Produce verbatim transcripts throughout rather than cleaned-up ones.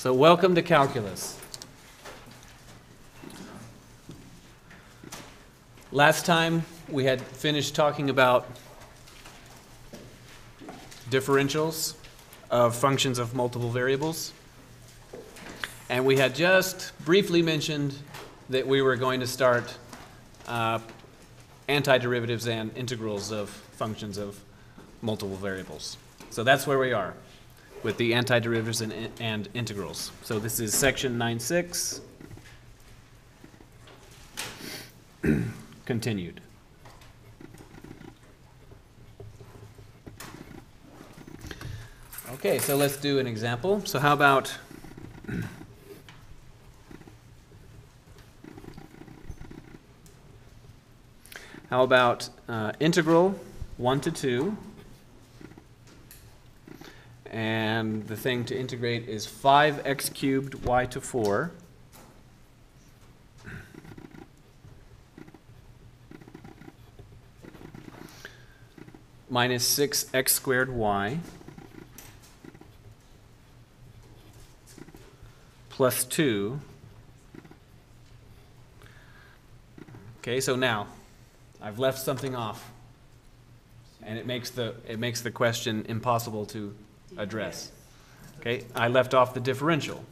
So welcome to calculus. Last time we had finished talking about differentials of functions of multiple variables. And we had just briefly mentioned that we were going to start uh, antiderivatives and integrals of functions of multiple variables. So that's where we are with the antiderivatives and, and integrals. So this is section nine point six. Continued. Okay, so let's do an example. So how about how about uh, integral one to two, and the thing to integrate is five x cubed y to four minus six x squared y plus two. Okay, so now I've left something off, and it makes the it makes the question impossible to address. Okay, I left off the differential.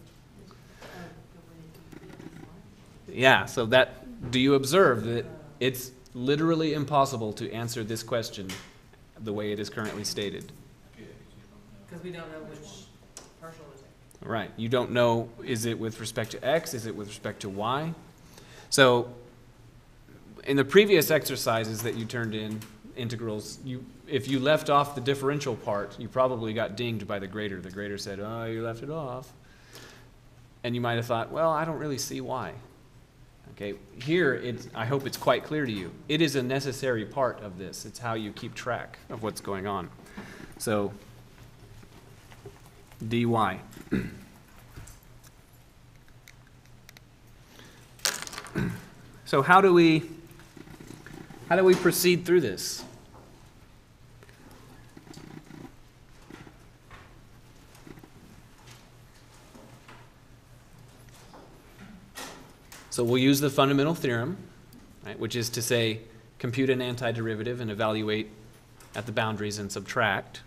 Yeah, so that, do you observe that it's literally impossible to answer this question the way it is currently stated? Because we don't know which partial is it. Right, you don't know, is it with respect to x, is it with respect to y? So in the previous exercises that you turned in, integrals, you if you left off the differential part, you probably got dinged by the grader. The grader said, oh, you left it off. And you might have thought, well, I don't really see why. Okay, here, it's, I hope it's quite clear to you. It is a necessary part of this. It's how you keep track of what's going on. So, dy. So how do we how do we proceed through this? So we'll use the fundamental theorem, right, which is to say compute an antiderivative and evaluate at the boundaries and subtract.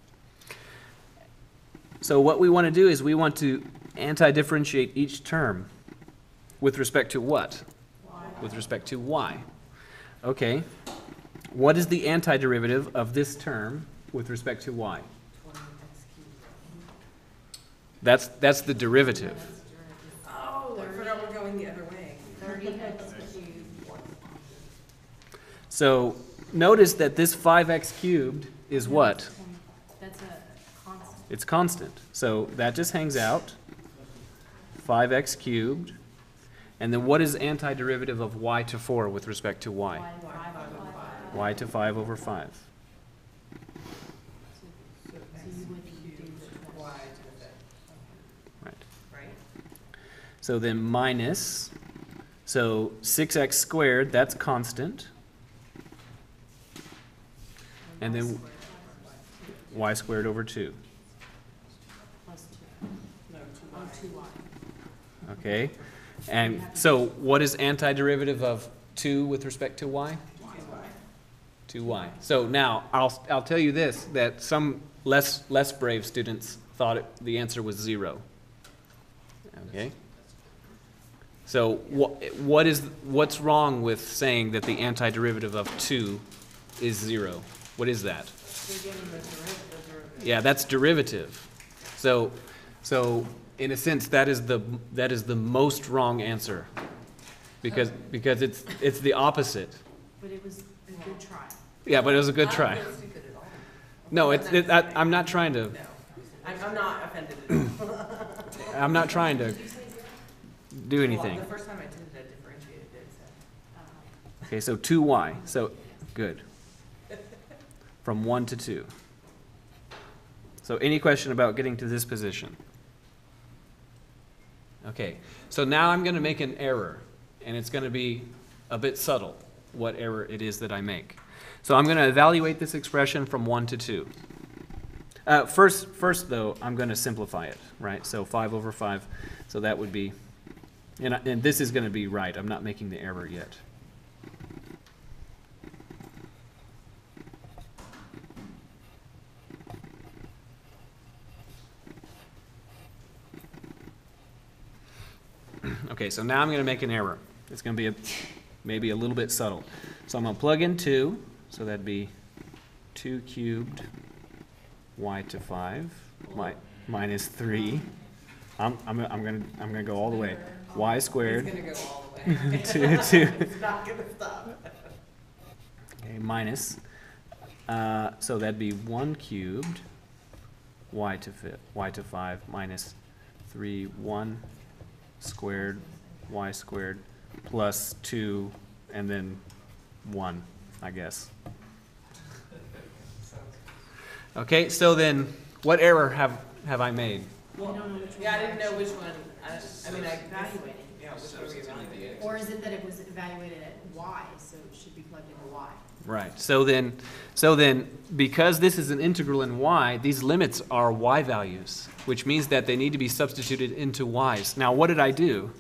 So what we want to do is we want to antidifferentiate each term with respect to what? Y. With respect to y. Okay. What is the antiderivative of this term with respect to y? That's, that's the derivative. Oh, I forgot we're going the other way. thirty x cubed. So notice that this five x cubed is what? That's a constant. It's constant. So that just hangs out. five x cubed. And then what is antiderivative of y to four with respect to y? Y, five over five. Y to five over five. So you would do the Y to the fifth, Right. right? So then minus, so six x squared, that's constant. And then y squared over two. plus two. No, two Oh, Y. two y. Okay. And so what is antiderivative of two with respect to y? two y. So now I'll I'll tell you this, that some less less brave students thought it, the answer was zero. Okay? So what what is what's wrong with saying that the antiderivative of two is zero? What is that? We're getting the derivative, the derivative. Yeah, that's derivative. So so in a sense that is the that is the most wrong answer. Because because it's it's the opposite. But it was a good try. Yeah, but it was a good try. I don't feel stupid at all. No, it's it, I, I'm not trying to No, I'm, I'm not offended at all. I'm not trying to do anything. Well, the first time I did it, I differentiated it, so. Uh, Okay, so two y. So good. From one to two. So any question about getting to this position? Okay, so now I'm going to make an error, and it's going to be a bit subtle what error it is that I make. So I'm going to evaluate this expression from one to two. Uh, first, first though, I'm gonna simplify it, right? So five over five, so that would be, and, I- and this is gonna be right, I'm not making the error yet. Okay, so now I'm gonna make an error. It's gonna be a, maybe a little bit subtle. So I'm gonna plug in two, so that'd be two cubed y to five, mi- minus three. I'm, I'm, I'm gonna, I'm gonna go all the way. Y It's squared, gonna go all the way. two, two, It's not gonna stop. okay, minus, uh, so that'd be one cubed y to fi- y to five minus three, one squared, y squared, plus two, and then one, I guess. Okay, so then, what error have, have I made? Well, don't know which one yeah, I we're didn't know which one, I, I mean, I. Evaluating. Yeah, which one were you evaluating? Or is it that it was evaluated at y, so it should be plugged into y? Right, so then, so then, because this is an integral in y, these limits are y values, which means that they need to be substituted into y's. Now, what did I do?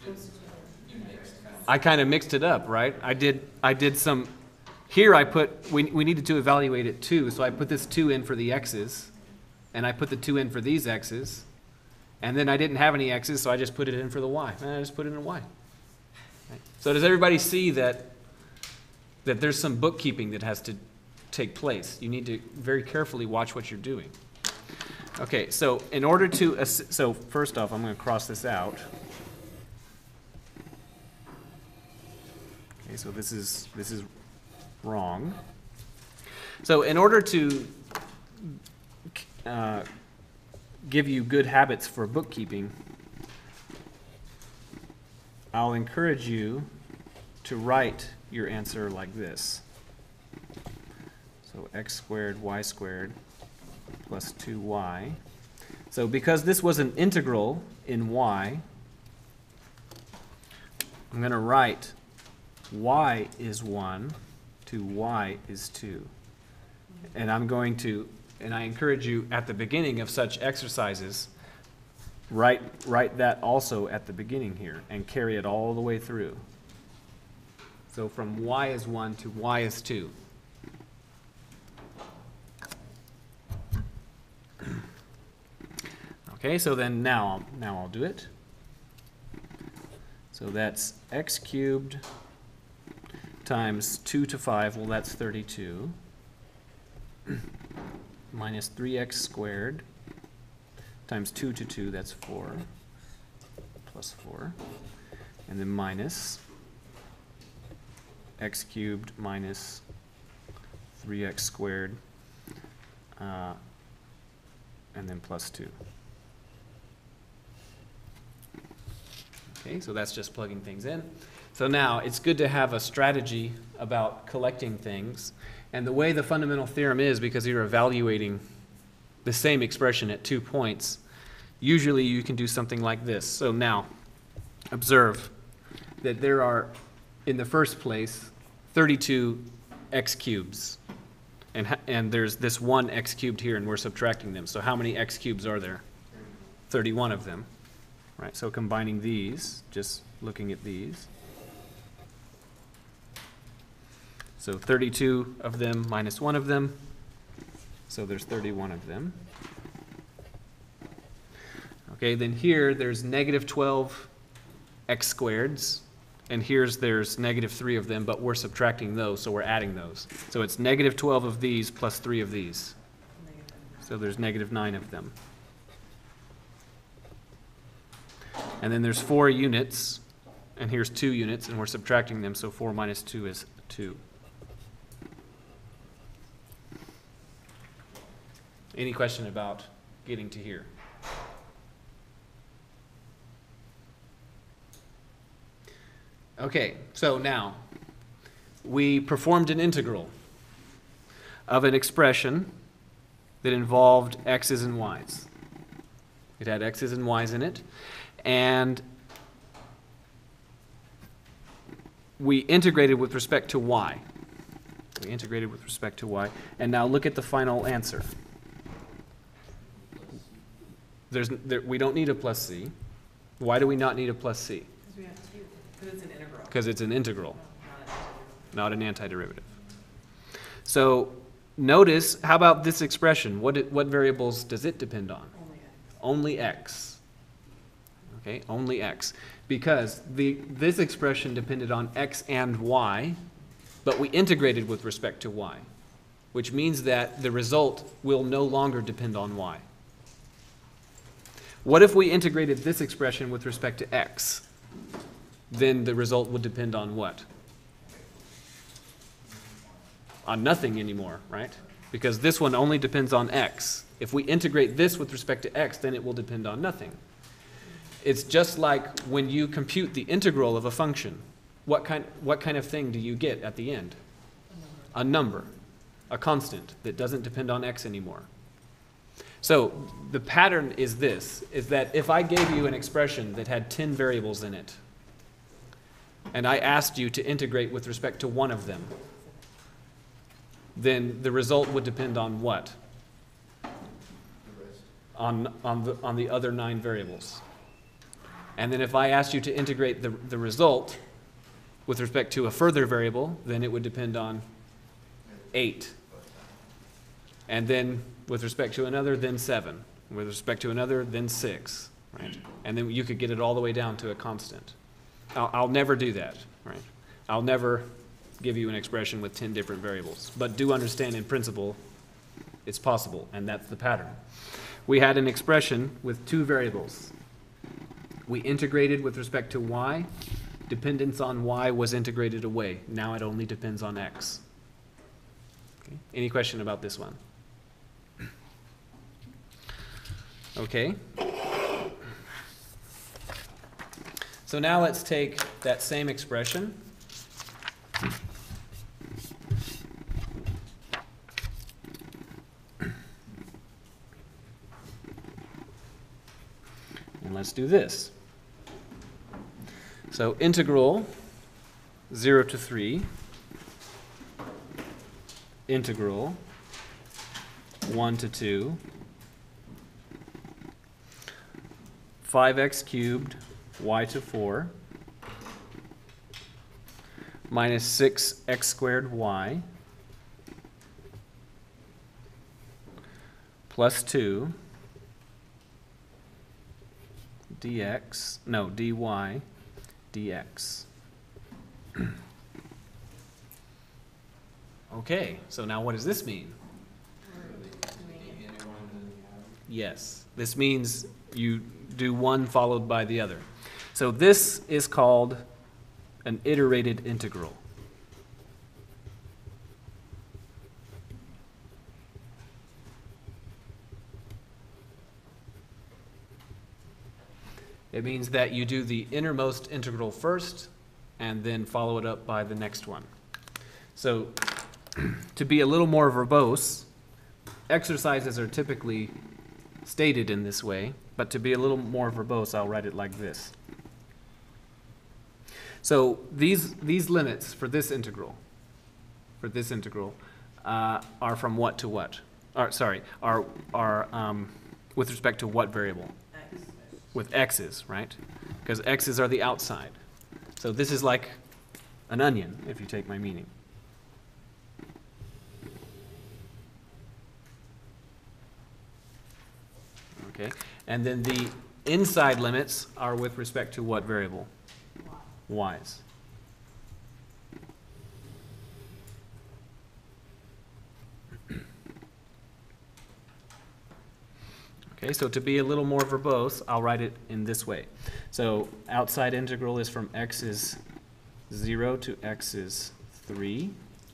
I kind of mixed it up, right? I did, I did some, here I put, we, we needed to evaluate it two, so I put this two in for the x's, and I put the two in for these x's, and then I didn't have any x's, so I just put it in for the y, and I just put it in y. Right? So does everybody see that, that there's some bookkeeping that has to take place? You need to very carefully watch what you're doing. Okay, so in order to, ass- so first off, I'm going to cross this out. Okay, so this is, this is wrong. So in order to uh, give you good habits for bookkeeping, I'll encourage you to write your answer like this. So x squared y squared plus two y. So because this was an integral in y, I'm going to write y is one to y is two. And I'm going to, and I encourage you at the beginning of such exercises, write, write that also at the beginning here and carry it all the way through. So from y is one to y is two. Okay, so then now, now I'll do it. So that's x cubed times two to five, well, that's thirty-two, minus three x squared times two to two, that's four, plus four, and then minus x cubed minus three x squared, uh, and then plus two. Okay, so that's just plugging things in. So now, it's good to have a strategy about collecting things. And the way the fundamental theorem is, because you're evaluating the same expression at two points, usually you can do something like this. So now, observe that there are, in the first place, thirty-two x cubes. And, ha- and there's this one x cubed here, and we're subtracting them. So how many x cubes are there? thirty-one of them. Right, so combining these, just looking at these. So thirty-two of them minus one of them. So there's thirty-one of them. Okay, then here there's negative twelve x squareds. And here's there's negative three of them, but we're subtracting those, so we're adding those. So it's negative twelve of these plus three of these. So there's negative nine of them. And then there's four units, and here's two units, and we're subtracting them, so four minus two is two. Any question about getting to here? Okay, so now, we performed an integral of an expression that involved x's and y's. It had x's and y's in it. And we integrated with respect to y. We integrated with respect to y. And now look at the final answer. There's, there, we don't need a plus c. Why do we not need a plus c? Because we have two. Because it's an integral. Because it's an integral, Not an integral. not an antiderivative. So notice, how about this expression? What, it, what variables does it depend on? Only x. Only x. Okay, only x. Because the, this expression depended on x and y, but we integrated with respect to y, which means that the result will no longer depend on y. What if we integrated this expression with respect to x? Then the result would depend on what? On nothing anymore, right? Because this one only depends on x. If we integrate this with respect to x, then it will depend on nothing. It's just like when you compute the integral of a function. What kind, what kind of thing do you get at the end? A number, a constant that doesn't depend on x anymore. So the pattern is this, is that if I gave you an expression that had ten variables in it, and I asked you to integrate with respect to one of them, then the result would depend on what? On, on, the, on the other nine variables. And then if I asked you to integrate the, the result with respect to a further variable, then it would depend on eight. And then with respect to another, then seven. With respect to another, then six. Right? And then you could get it all the way down to a constant. I'll, I'll never do that. Right? I'll never give you an expression with ten different variables. But do understand in principle, it's possible, and that's the pattern. We had an expression with two variables. We integrated with respect to y. Dependence on y was integrated away. Now it only depends on x. Okay. Any question about this one? Okay. So now let's take that same expression. And let's do this. So integral zero to three, integral one to two, five x cubed y to four, minus six x squared y, plus two, dx, no, dy, dx. Okay, so now what does this mean? Yes, this means you do one followed by the other. So this is called an iterated integral. It means that you do the innermost integral first and then follow it up by the next one. So to be a little more verbose, exercises are typically stated in this way, but to be a little more verbose, I'll write it like this. So these, these limits for this integral, for this integral, uh, are from what to what? Or, sorry, are, are um, with respect to what variable? X. With x's, right? Because x's are the outside. So this is like an onion, if you take my meaning. Okay, and then the inside limits are with respect to what variable? Y's. Okay, so to be a little more verbose, I'll write it in this way. So outside integral is from x is zero to x is three.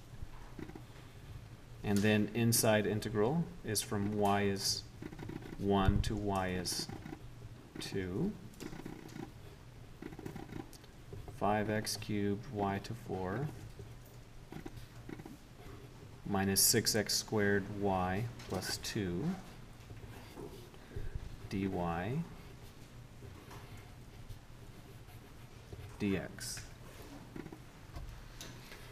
And then inside integral is from y is one to y is two. five x cubed y to four minus six x squared y plus two dy dx.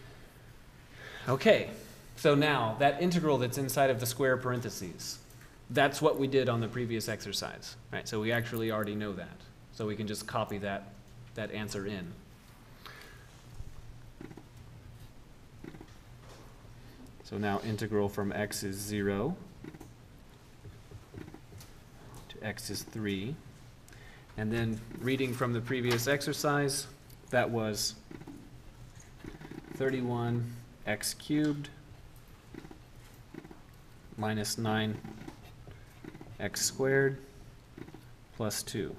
Okay, so now that integral that's inside of the square parentheses, that's what we did on the previous exercise, right? So we actually already know that. So we can just copy that, that answer in. So now integral from x is zero to x is three. And then reading from the previous exercise, that was thirty-one x cubed minus nine x squared plus two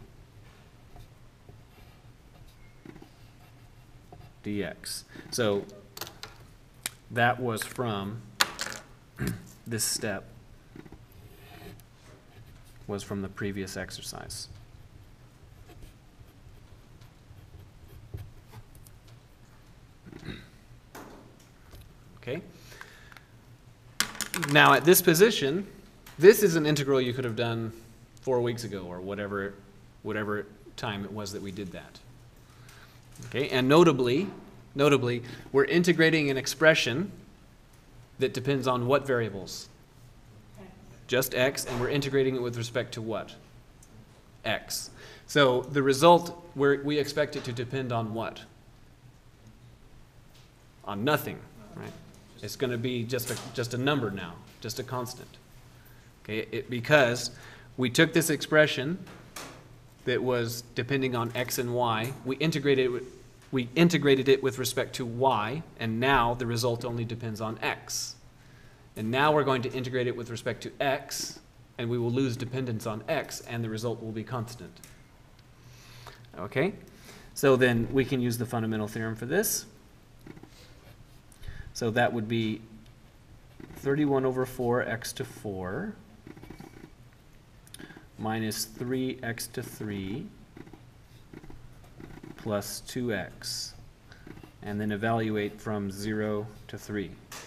dx. So that was from this step, was from the previous exercise. Okay. Now at this position, this is an integral you could have done four weeks ago or whatever, whatever time it was that we did that. Okay, and notably, notably, we're integrating an expression that depends on what variables? X. Just x, and we're integrating it with respect to what? X. So the result, we're, we expect it to depend on what? On nothing, right? It's going to be just a, just a number now, just a constant. Okay, it, because we took this expression that was depending on x and y, we integrated it with, we integrated it with respect to y, and now the result only depends on x. And now we're going to integrate it with respect to x, and we will lose dependence on x, and the result will be constant. Okay? So then we can use the fundamental theorem for this. So that would be thirty-one over four x to four minus three x to three plus two x, and then evaluate from zero to three.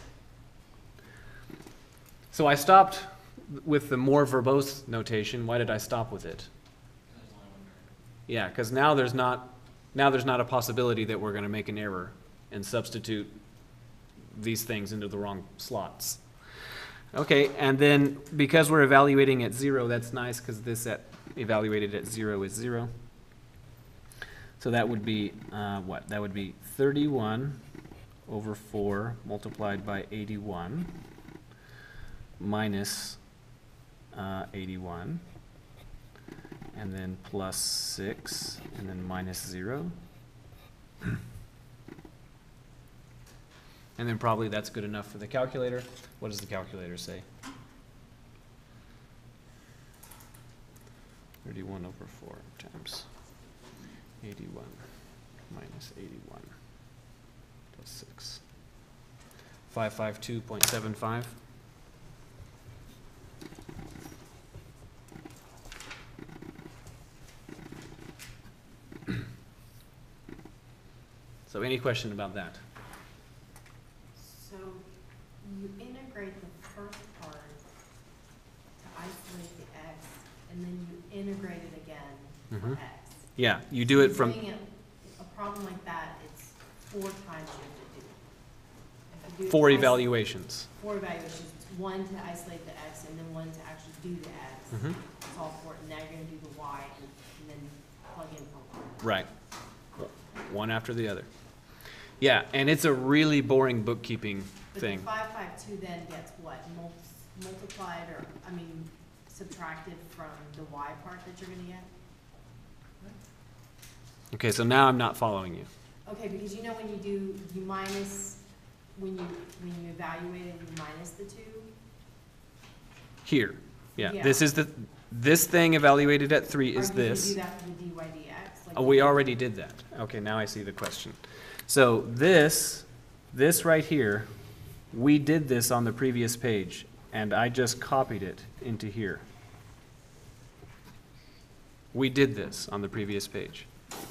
So I stopped with the more verbose notation. Why did I stop with it? Yeah, because now there's not now there's not a possibility that we're going to make an error and substitute these things into the wrong slots. Okay, and then because we're evaluating at zero, that's nice because this at evaluated at zero is zero. So that would be uh, what? That would be thirty-one over four multiplied by eighty-one minus uh, eighty-one, and then plus six, and then minus zero. And then probably that's good enough for the calculator. What does the calculator say? thirty-one over four times eighty-one minus eighty-one plus six. five hundred fifty-two point seven five. So any question about that? So you integrate the first part to isolate the x, and then you integrate it again for Mhm. x. Yeah, you do it from, Doing it- a problem like that, it's four times you have to do. If you do it four twice- evaluations. Four evaluations, one to isolate the x, and then one to actually do the x. Mhm. It's all four, and now you're gonna do the y, and, and then plug in for y. Right. One after the other. Yeah, and it's a really boring bookkeeping But the thing. five five two then gets what, mul- multiplied, or, I mean, subtracted from the y part that you're gonna get? Okay, so now I'm not following you. Okay, because you know when you do, you minus, when you, when you evaluate it, you minus the two? Here, yeah, Yeah. this is the, this thing evaluated at three is Are you gonna this. do that for the dy dx? Like Oh, we already did that. Okay, now I see the question. So this, this right here, we did this on the previous page, and I just copied it into here. We did this on the previous page.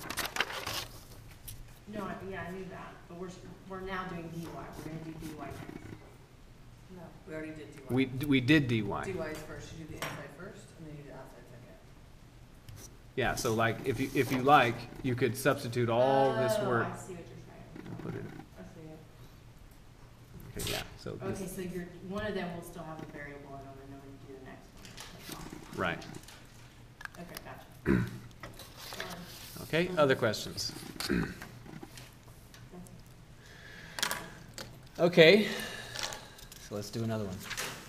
No, I- yeah, I knew that, but we're, s- we're now doing dy, we're gonna do dy next. No, we already did dy. We, we did dy. dy is first, you do the inside first, and then you do the outside second. Yeah, so like, if you, if you like, you could substitute all this Oh, work. I see what you're saying. and put it, I see it. okay, yeah, so this, Okay, so you're, one of them will still have a variable in them, and then when you do the next one. Right. Okay, gotcha. Sorry. Okay, other questions? Okay, so let's do another one.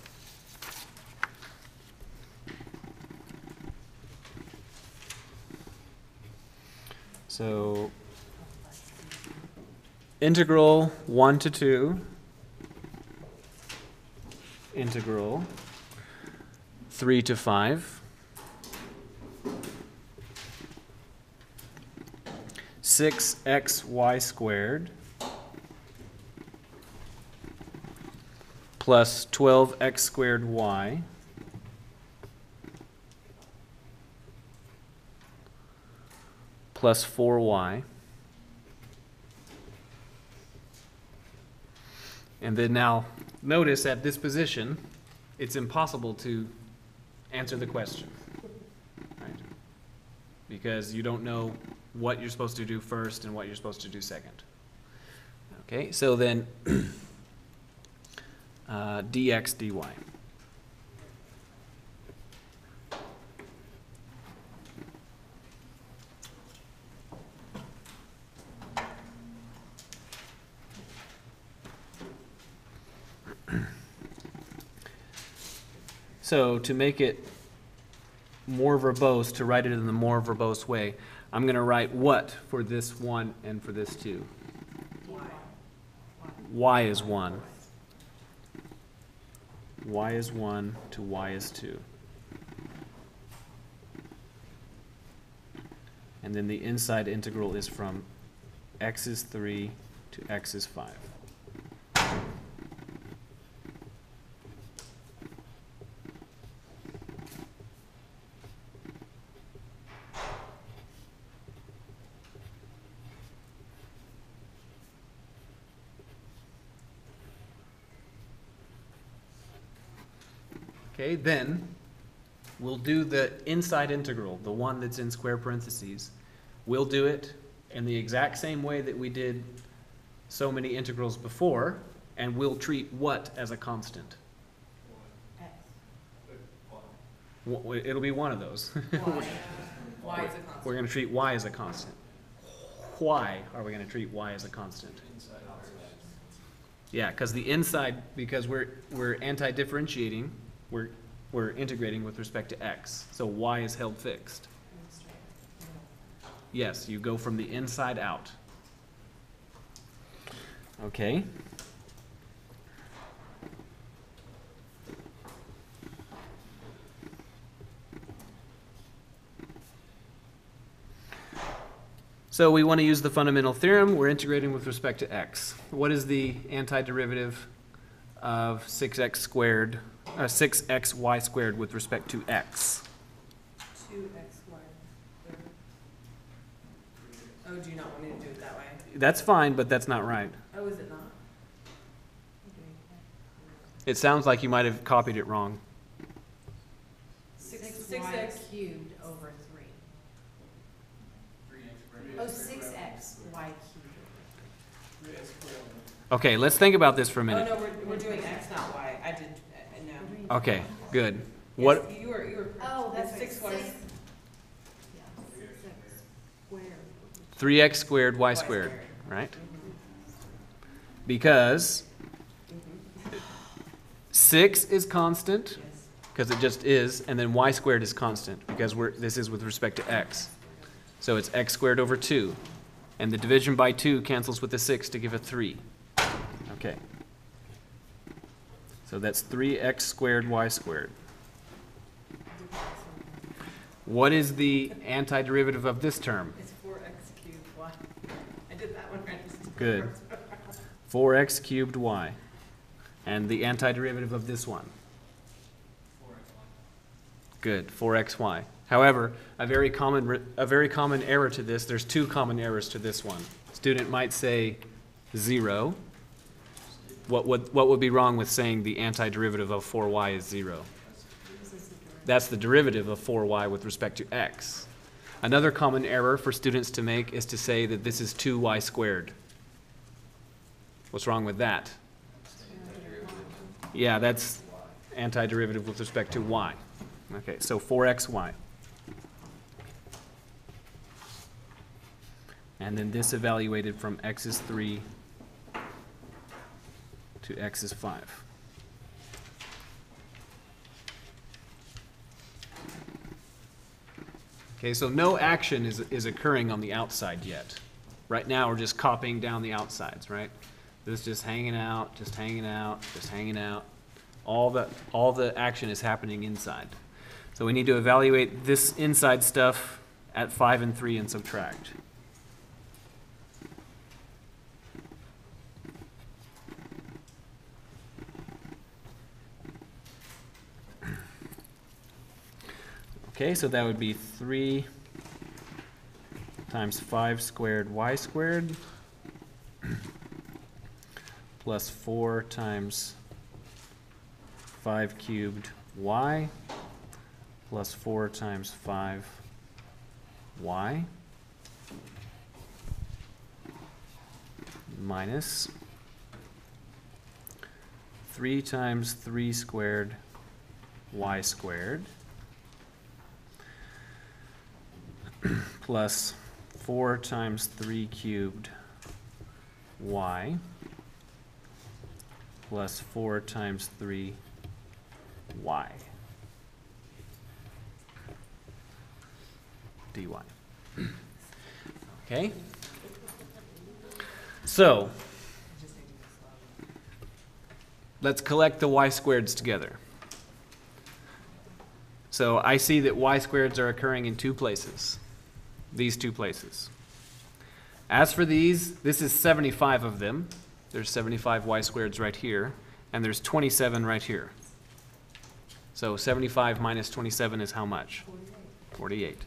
So, integral one to two, integral three to five, six x y squared plus twelve x squared y plus four y. And then now, notice at this position, it's impossible to answer the question, right? Because you don't know what you're supposed to do first and what you're supposed to do second. Okay, so then uh, dx dy. So to make it more verbose, to write it in the more verbose way, I'm going to write what for this one and for this two. Why? Y is one. Y is one to y is two. And then the inside integral is from x is three to x is five. Okay, then we'll do the inside integral, the one that's in square parentheses. We'll do it in the exact same way that we did so many integrals before, and we'll treat what as a constant? X. W- It'll be one of those. Why? Why is it constant? We're going to treat y as a constant. Why are we going to treat y as a constant? Yeah, because the inside, because we're, we're anti-differentiating, we're, we're integrating with respect to x. So y is held fixed. Yes, you go from the inside out. Okay. So we want to use the fundamental theorem. We're integrating with respect to x. What is the antiderivative of six x squared, uh, six x y squared with respect to x? Two X Y. Oh, do you not want me to do it that way? That's fine, but that's not right. Oh, is it not? It sounds like you might have copied it wrong. Six, Six six y X. cubed over three. Oh, six x y cubed. Okay, let's think about this for a Oh, minute. no, we're, we're doing X, not Y. I did, uh, no. Okay, good. What, Yes, You were, you were. Oh, that's it's right, six Y. six. Yeah, six x squared. three x squared, y Y squared, squared. right? Mhm. Because Mhm. six is constant, Yes. because it just is, and then y squared is constant, because we're, this is with respect to x. So it's x squared over two. And the division by two cancels with the six to give a three. Okay. So that's three x squared y squared. What is the antiderivative of this term? It's four X cubed Y. I did that one right. Good. four x cubed y. And the antiderivative of this one? Good, four x y. However, a very common re- a very common error to this, there's two common errors to this one. Student might say zero. What would what would be wrong with saying the antiderivative of four y is zero? That's the derivative of four y with respect to x. Another common error for students to make is to say that this is two y squared. What's wrong with that? Yeah, that's antiderivative with respect to y. Okay, so four x y. And then this evaluated from x is three to x is five. Okay, so no action is, is occurring on the outside yet. Right now, we're just copying down the outsides, right? This is just hanging out, just hanging out, just hanging out. All the, all the action is happening inside. So we need to evaluate this inside stuff at five and three and subtract. Okay, so that would be three times five squared y squared plus four times five cubed y plus four times five y minus three times three squared y squared plus four times three cubed y plus four times three y dy. Okay? So, let's collect the y squareds together. So I see that y squareds are occurring in two places. These two places. As for these, this is seventy-five of them. There's seventy-five y squareds right here, and there's twenty-seven right here. So seventy-five minus twenty-seven is how much? forty-eight.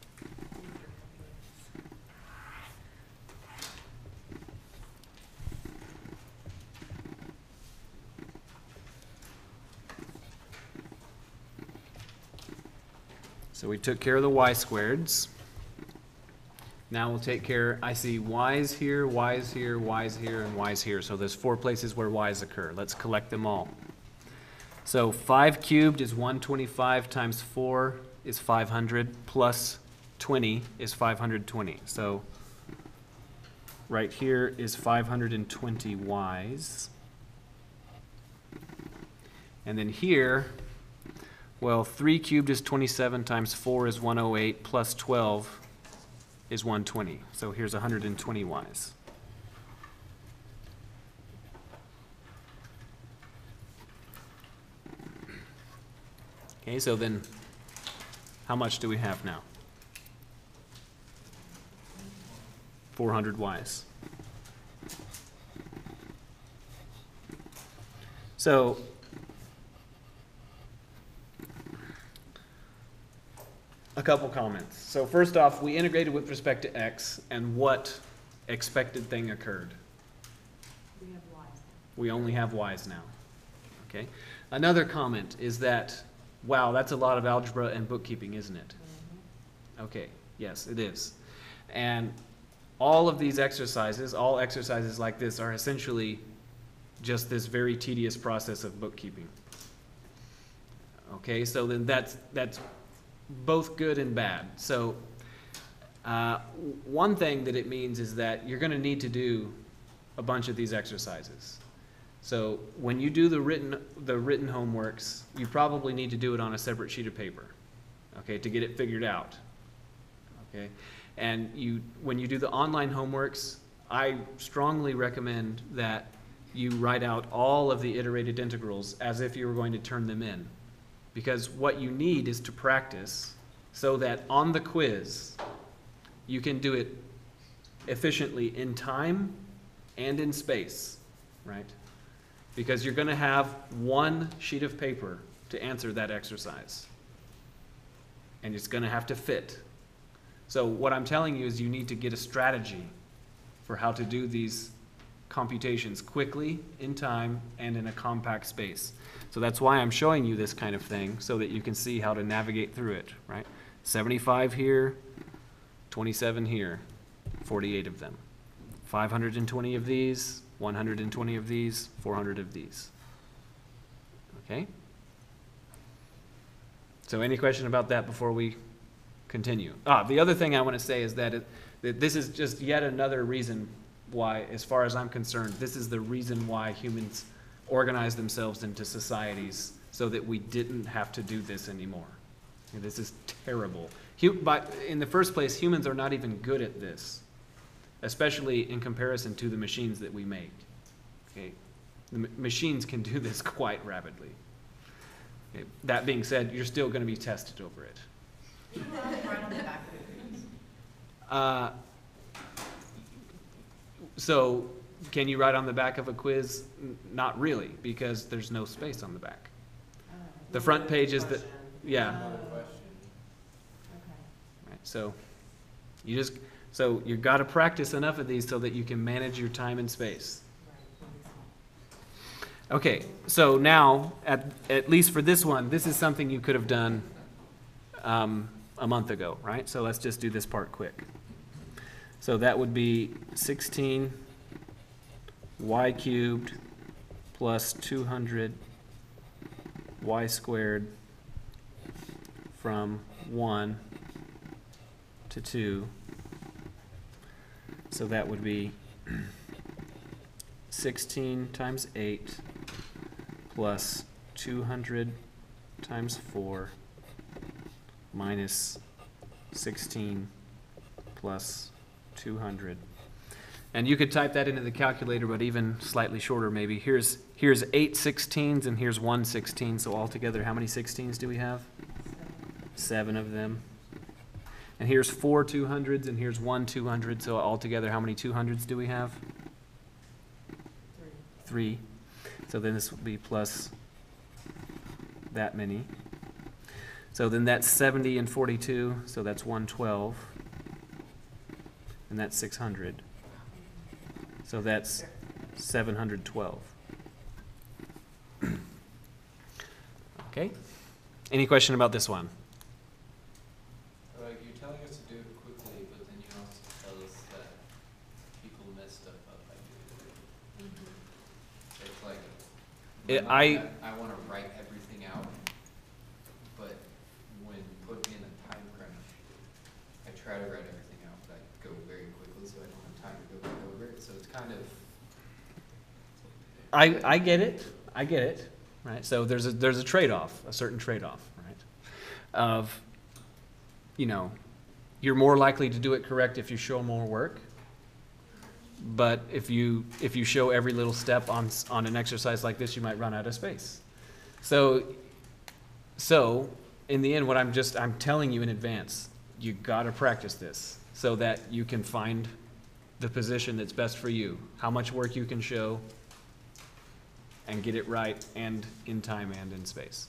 So we took care of the y squareds. Now we'll take care, I see y's here, y's here, y's here, and y's here. So there's four places where y's occur. Let's collect them all. So five cubed is one hundred twenty-five times four is five hundred plus twenty is five hundred twenty. So right here is five hundred twenty y's. And then here, well, three cubed is twenty-seven times four is one hundred eight plus twelve is one hundred twenty. So here's one hundred twenty y's. Okay, so then how much do we have now? four hundred y's. So a couple comments. So first off, we integrated with respect to x, and what expected thing occurred? We have y's. We only have y's now. Okay. Another comment is that, wow, that's a lot of algebra and bookkeeping, isn't it? Okay, yes, it is. And all of these exercises, all exercises like this, are essentially just this very tedious process of bookkeeping. Okay, so then that's, that's both good and bad. So uh, one thing that it means is that you're going to need to do a bunch of these exercises. So when you do the written, the written homeworks, you probably need to do it on a separate sheet of paper, okay, to get it figured out. Okay, and you, when you do the online homeworks, I strongly recommend that you write out all of the iterated integrals as if you were going to turn them in. Because what you need is to practice so that on the quiz, you can do it efficiently in time and in space, right? Because you're going to have one sheet of paper to answer that exercise. And it's going to have to fit. So what I'm telling you is you need to get a strategy for how to do these computations quickly, in time, and in a compact space. So that's why I'm showing you this kind of thing, so that you can see how to navigate through it, right? seventy-five here, twenty-seven here, forty-eight of them. five hundred twenty of these, one hundred twenty of these, four hundred of these. Okay? So any question about that before we continue? Ah, the other thing I want to say is that, it, that this is just yet another reason why, as far as I'm concerned, this is the reason why humans organize themselves into societies so that we didn't have to do this anymore. Okay, this is terrible. Hu- but in the first place, humans are not even good at this, especially in comparison to the machines that we make. Okay? The ma- machines can do this quite rapidly. Okay? That being said, you're still going to be tested over it. You were right on the back of it. Uh, so, can you write on the back of a quiz? N- Not really, because there's no space on the back. Oh, The front page is the, Question. yeah. Uh, okay. Right, so, you just, so you got to practice enough of these so that you can manage your time and space. Okay, so now, at, at least for this one, this is something you could have done um, a month ago, right? So let's just do this part quick. So that would be sixteen y cubed plus two hundred y squared from one to two. So that would be sixteen times eight plus two hundred times four minus sixteen plus two hundred. And you could type that into the calculator, but even slightly shorter maybe. Here's, here's eight sixteens and here's one sixteen, so altogether how many sixteens do we have? Seven of them. And here's four two hundreds and here's one two hundred, so altogether how many two hundreds do we have? Three. Three. So then this would be plus that many. So then that's seventy and forty-two, so that's one twelve. And that's six hundred. So that's seven hundred twelve. Okay? Any question about this one? Like, you're telling us to do it quickly, but then you also tell us that people mess stuff up by doing it. So it's like, It- in my I- mind, I wanna write everything out, but when put in a time crunch, I try to write everything out, but I go very quickly, so I don't have time to go back over it, so it's kind of. I, I get it. I get it. Right? So there's a there's a trade-off, a certain trade-off, right? Of, you know, you're more likely to do it correct if you show more work. But if you if you show every little step on s- on an exercise like this, you might run out of space. So so in the end, what I'm just I'm telling you in advance, you got to practice this so that you can find the position that's best for you, how much work you can show, and get it right and in time and in space.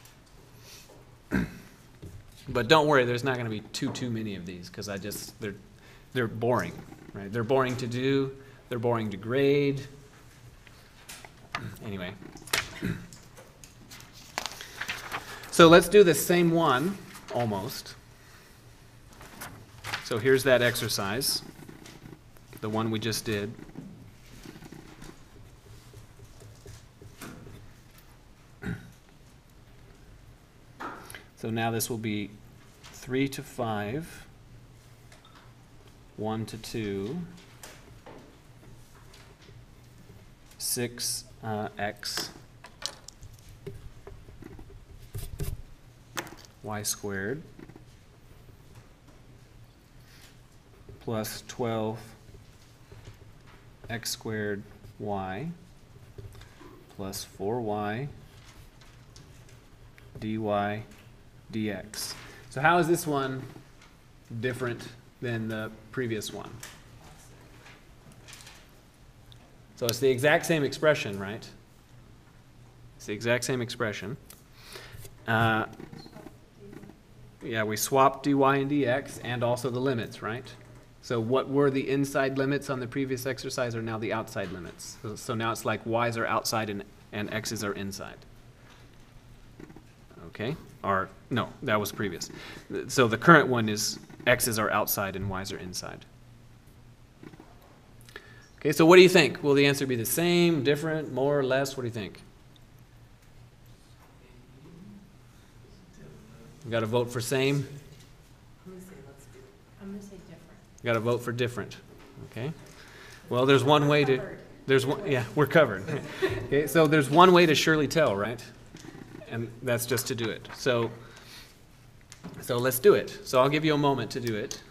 But don't worry, there's not going to be too too many of these because I just they're they're boring, right? They're boring to do, they're boring to grade. Anyway. So let's do the same one almost. So here's that exercise, the one we just did. So now this will be three to five, one to two, six uh, x y squared plus twelve x squared y plus four y dy dx. So how is this one different than the previous one? So it's the exact same expression, right? It's the exact same expression. Uh, yeah, we swapped dy and dx and also the limits, right? So what were the inside limits on the previous exercise are now the outside limits. So, so now it's like y's are outside and, and x's are inside. Okay? Or, no, that was previous. So the current one is x's are outside and y's are inside. Okay, so what do you think? Will the answer be the same, different, more, less? What do you think? We got to vote for same. I'm gonna say let's do it. I'm gonna say different. Got to vote for different. Okay. Well, there's one way to. Covered. There's one. Yeah, we're covered. Okay. So there's one way to surely tell, right? And that's just to do it. So. So let's do it. So I'll give you a moment to do it.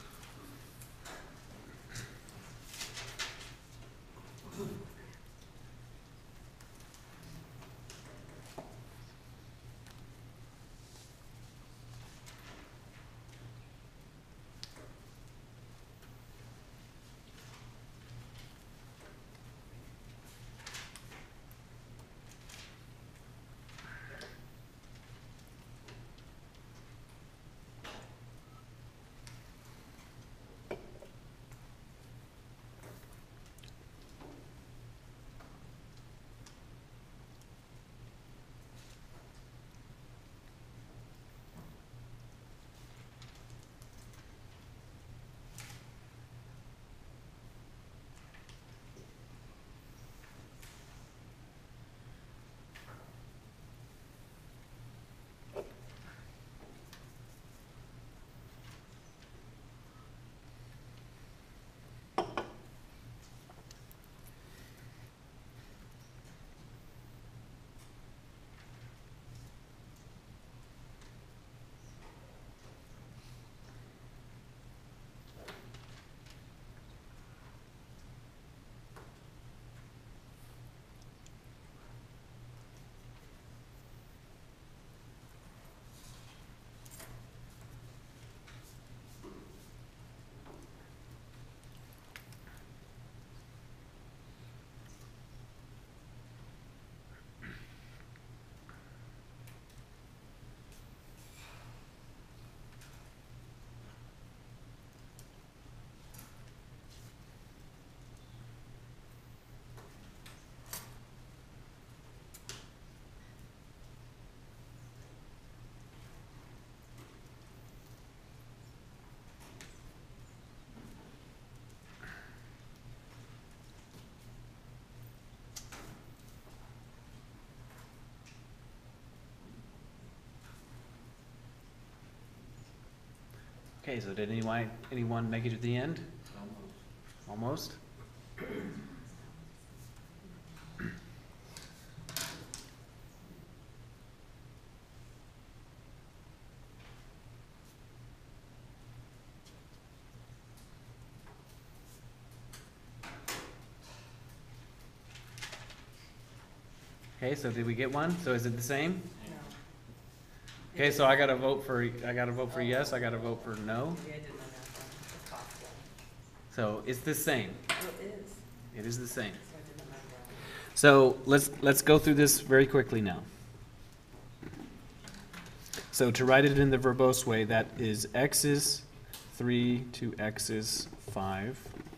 Okay, so did anyone, anyone make it to the end? Almost. Almost? Okay, so did we get one? So is it the same? No. Okay, so I gotta vote for, I gotta vote for yes, I gotta vote for no. Yeah, I did my math wrong. It's possible. So it's the same. Well, it is. It is the same. So I did my math wrong. So let's, let's go through this very quickly now. So to write it in the verbose way, that is x is three to x is five.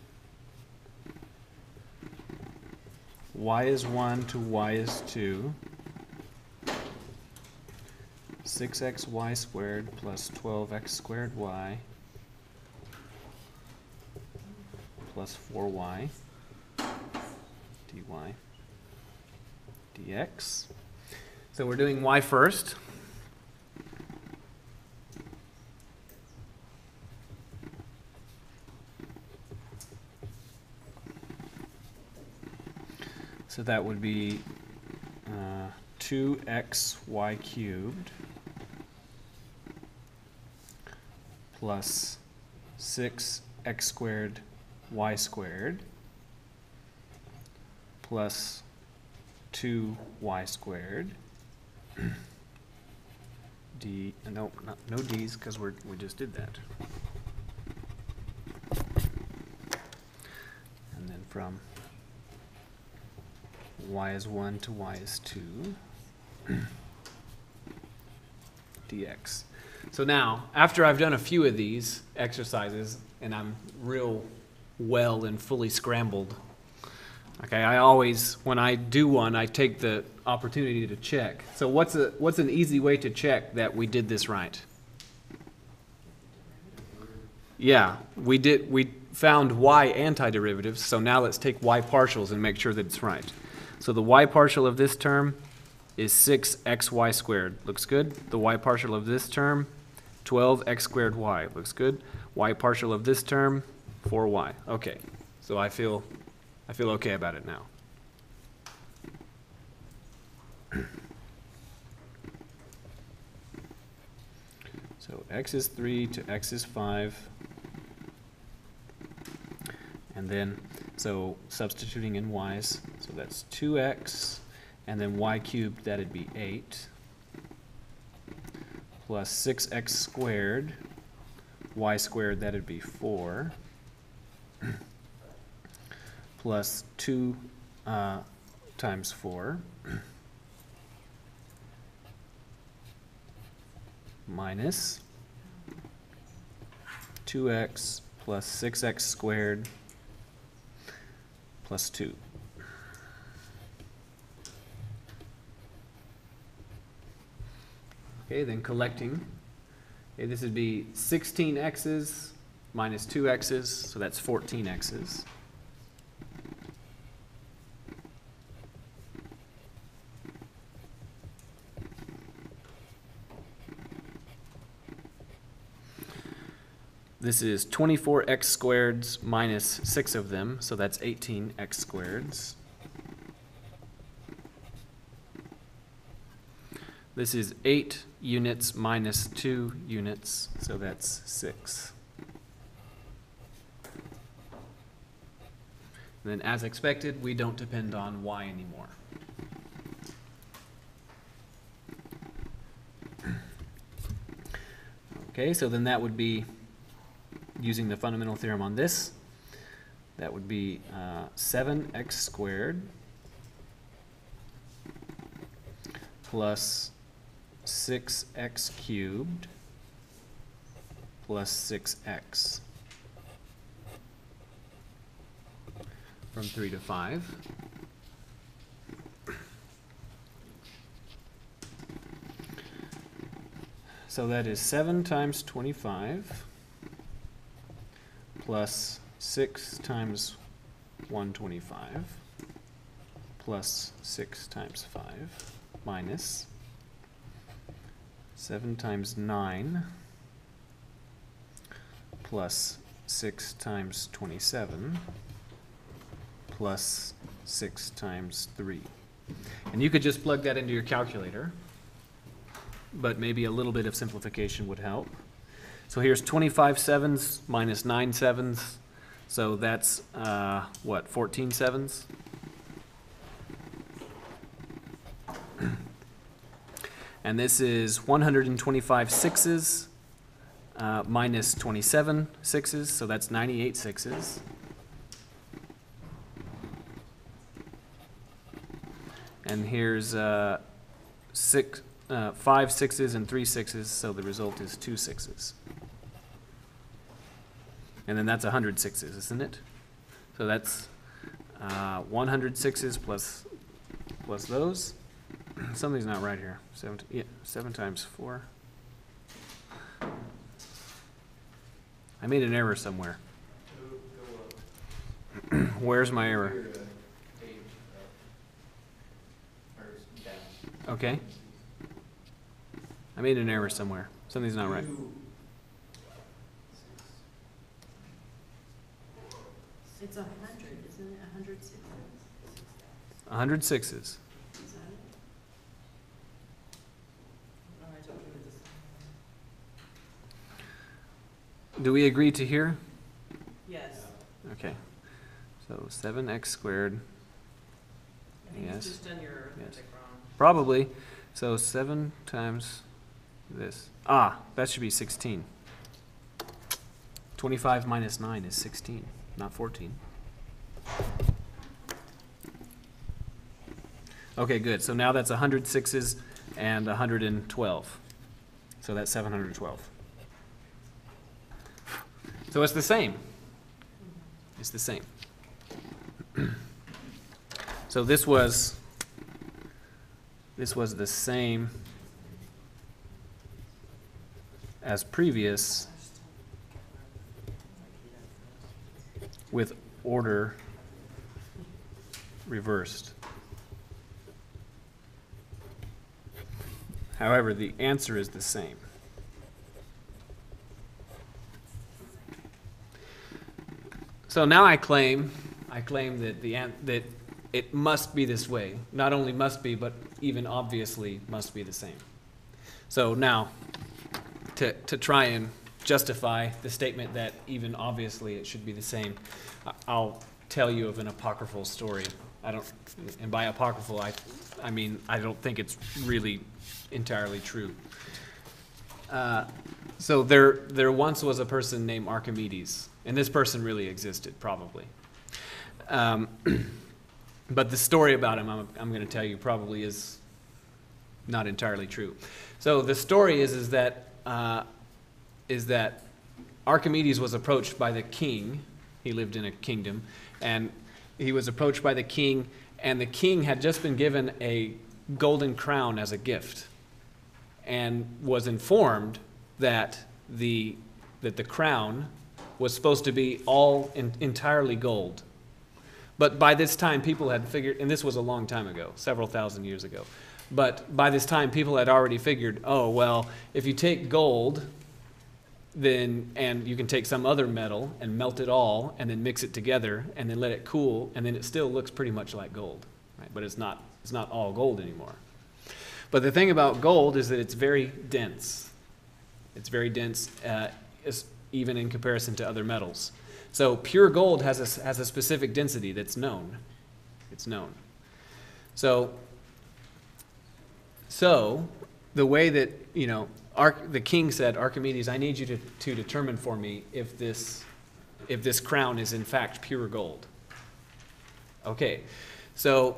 Y is one to y is two. six x y squared plus twelve x squared y plus four y dy dx. So we're doing y first. So that would be uh, two x y cubed plus six x squared y squared plus two y squared. D, no, not, no d's because we're, we just did that. And then from y is one to y is two dx. So now, after I've done a few of these exercises and I'm real well and fully scrambled, okay, I always, when I do one, I take the opportunity to check. So what's a what's an easy way to check that we did this right? Yeah, we did. We found y antiderivatives, so now let's take y partials and make sure that it's right. So the y partial of this term is six x y squared. Looks good. The y partial of this term twelve x squared y. Looks good. Y partial of this term, four y. Okay, so I feel, I feel okay about it now. So x is three to x is five. And then, so substituting in y's, so that's two x, and then y cubed, that'd be eight, plus six x squared, y squared, that'd be four, plus two uh, times four, minus two x plus six x squared plus two. Okay, then collecting. Okay, this would be sixteen x's minus two x's, so that's fourteen x's. This is twenty-four x squareds minus six of them, so that's eighteen x squareds. This is eight units minus two units, so that's six. And then as expected, we don't depend on y anymore. Okay, so then that would be, using the fundamental theorem on this, that would be uh, seven x squared plus six x cubed plus six x from three to five. So that is seven times twenty-five plus six times one hundred twenty-five plus six times five minus seven times nine plus six times twenty-seven plus six times three. And you could just plug that into your calculator, but maybe a little bit of simplification would help. So here's twenty-five sevens minus nine sevens, so that's, uh, what, fourteen sevens? And this is one hundred twenty-five sixes uh, minus twenty-seven sixes, so that's ninety-eight sixes. And here's uh, six, uh, five sixes and three sixes, so the result is two sixes. And then that's one hundred sixes, isn't it? So that's uh, one hundred sixes plus, plus those. Something's not right here. Seven, yeah, seven times four. I made an error somewhere. Go, go up. Where's my error? Your, uh, page up. Or down. Okay. I made an error somewhere. Something's not right. Two, six. It's a hundred, isn't it? A hundred sixes? one hundred sixes. Is that it? No, I told you this. Do we agree to here? Yes. Okay. So seven x squared, I think Yes. you've just done your Yes. arithmetic wrong. probably. So seven times this. Ah, that should be sixteen. twenty-five minus nine is sixteen, not fourteen. Okay, good. So now that's one hundred sixes and one hundred twelve. So that's seven hundred twelve. So it's the same. It's the same. So this was, this was the same as previous with order reversed. However, the answer is the same. so now I claim, I claim that the, an- that it must be this way. Not only must be, but even obviously must be the same. So now, to, to try and justify the statement that even obviously it should be the same, I- I'll tell you of an apocryphal story. I don't, and by apocryphal, I, I mean, I don't think it's really entirely true. Uh, so there, there once was a person named Archimedes, and this person really existed, probably. Um, but the story about him, I'm, I'm going to tell you, probably is not entirely true. So the story is, is that, uh, is that Archimedes was approached by the king. He lived in a kingdom, and he was approached by the king, and the king had just been given a golden crown as a gift, and was informed that the that the crown was supposed to be all in, entirely gold. But by this time, people had figured, and this was a long time ago, several thousand years ago. But by this time, people had already figured, oh well, if you take gold, then and you can take some other metal and melt it all and then mix it together and then let it cool, and then it still looks pretty much like gold, right? But it's not it's not all gold anymore. But the thing about gold is that it's very dense. It's very dense, uh, is- even in comparison to other metals. So pure gold has a, has a specific density that's known. It's known. So, so the way that, you know, Arch, the king said, Archimedes, I need you to, to determine for me if this, if this crown is in fact pure gold. Okay, so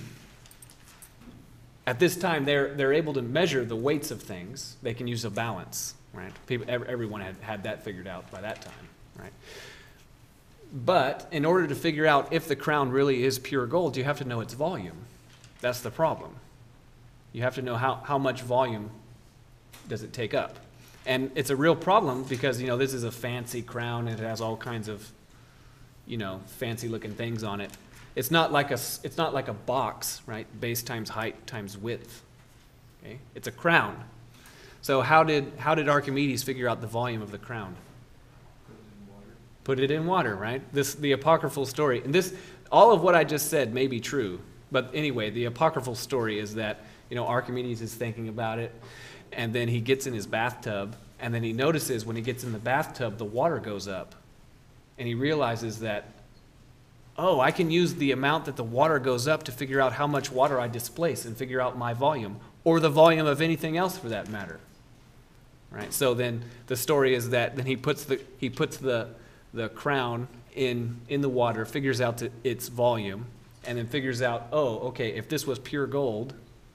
at this time they're, they're able to measure the weights of things. They can use a balance, right? People, everyone had, had that figured out by that time, right? But in order to figure out if the crown really is pure gold, you have to know its volume. That's the problem. You have to know how, how much volume does it take up. And it's a real problem because, you know, this is a fancy crown and it has all kinds of, you know, fancy looking things on it. It's not like a, it's not like a box, right? Base times height times width. Okay? It's a crown. So how did, how did Archimedes figure out the volume of the crown? Put it in water, right? This, the apocryphal story, and this, all of what I just said may be true, but anyway, the apocryphal story is that, you know, Archimedes is thinking about it, and then he gets in his bathtub, and then he notices when he gets in the bathtub, the water goes up, and he realizes that, oh, I can use the amount that the water goes up to figure out how much water I displace and figure out my volume, or the volume of anything else for that matter, right? So then the story is that then he puts the, he puts the, the crown in, in the water, figures out the, its volume, and then figures out, oh, okay, if this was pure gold,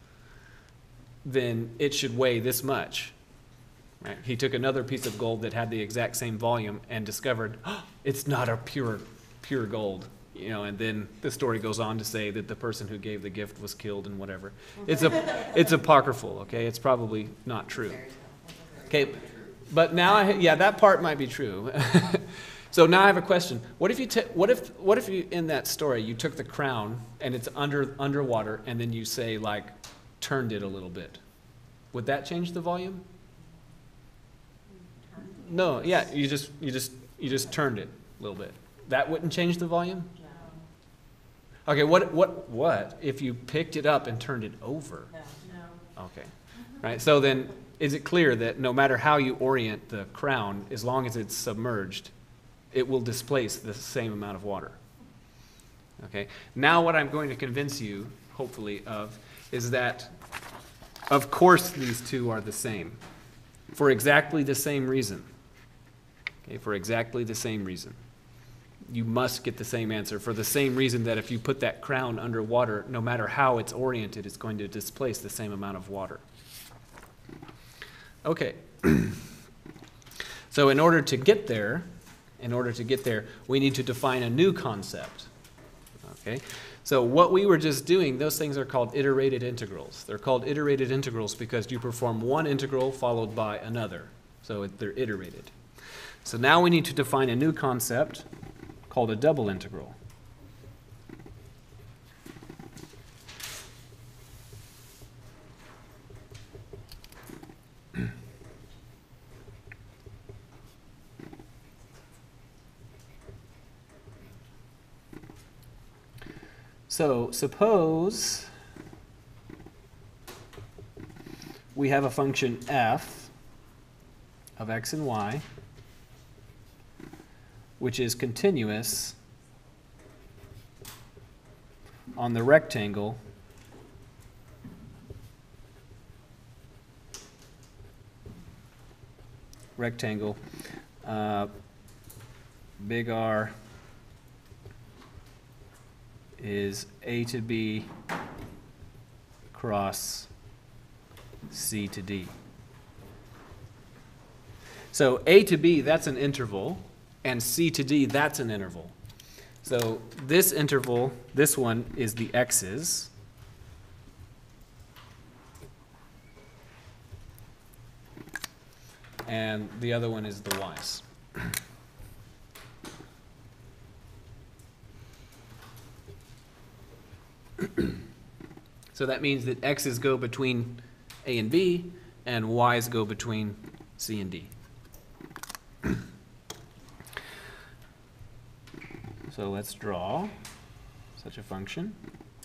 then it should weigh this much. Right? He took another piece of gold that had the exact same volume and discovered, oh, it's not a pure, pure gold. You know, and then the story goes on to say that the person who gave the gift was killed and whatever. It's a, it's apocryphal, okay? It's probably not true. Okay, but now I, yeah, that part might be true. So now I have a question. What if you ta- what if what if you in that story you took the crown and it's under underwater and then you say like turned it a little bit? Would that change the volume? No, yeah, you just you just you just turned it a little bit. That wouldn't change the volume? No. Okay, what what what if you picked it up and turned it over? No. No. Okay. Right. So then is it clear that no matter how you orient the crown, as long as it's submerged, it will displace the same amount of water? Okay. Now what I'm going to convince you, hopefully, of is that of course these two are the same for exactly the same reason. Okay, for exactly the same reason. You must get the same answer for the same reason that if you put that crown underwater, no matter how it's oriented, it's going to displace the same amount of water. Okay. So in order to get there, in order to get there, we need to define a new concept. Okay? So what we were just doing, those things are called iterated integrals. They're called iterated integrals because you perform one integral followed by another. So it, they're iterated. So now we need to define a new concept called a double integral. So suppose we have a function f of x and y, which is continuous on the rectangle rectangle uh, big R is A to B cross C to D. So A to B, that's an interval, and C to D, that's an interval. So this interval, this one is the x's. And the other one is the y's. So that means that x's go between A and B, and y's go between C and D. So let's draw such a function.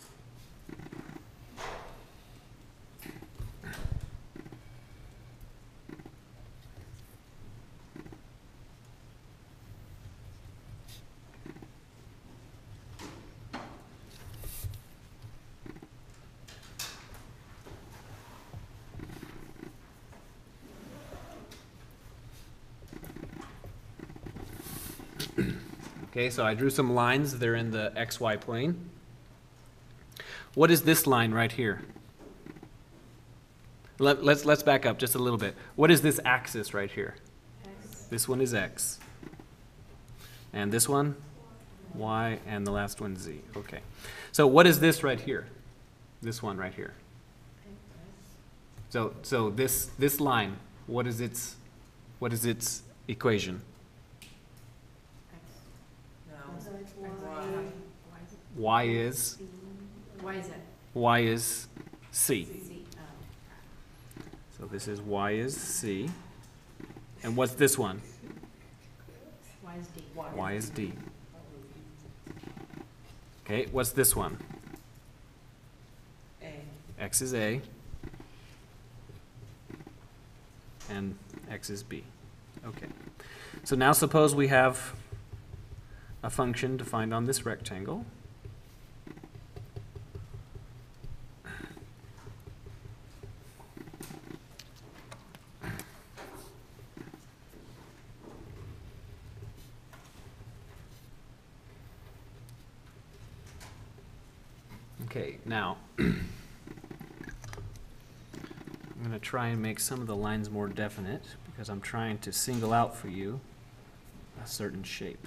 Okay, so I drew some lines. They're in the X Y plane. What is this line right here? Let, let's, let's back up just a little bit. What is this axis right here? X. This one is X. And this one? Y, and the last one Z. Okay. So what is this right here? This one right here. So, so this, this line, what is its, what is its equation? No. So it's Y. Y. Y is, Why is it? Y is C. C. Oh. So this is Y is C. And what's this one? Y is D. Y is D. Okay, what's this one? A. X is A. And X is B. Okay. So now suppose we have a function defined on this rectangle. Okay, now I'm going to try and make some of the lines more definite because I'm trying to single out for you a certain shape.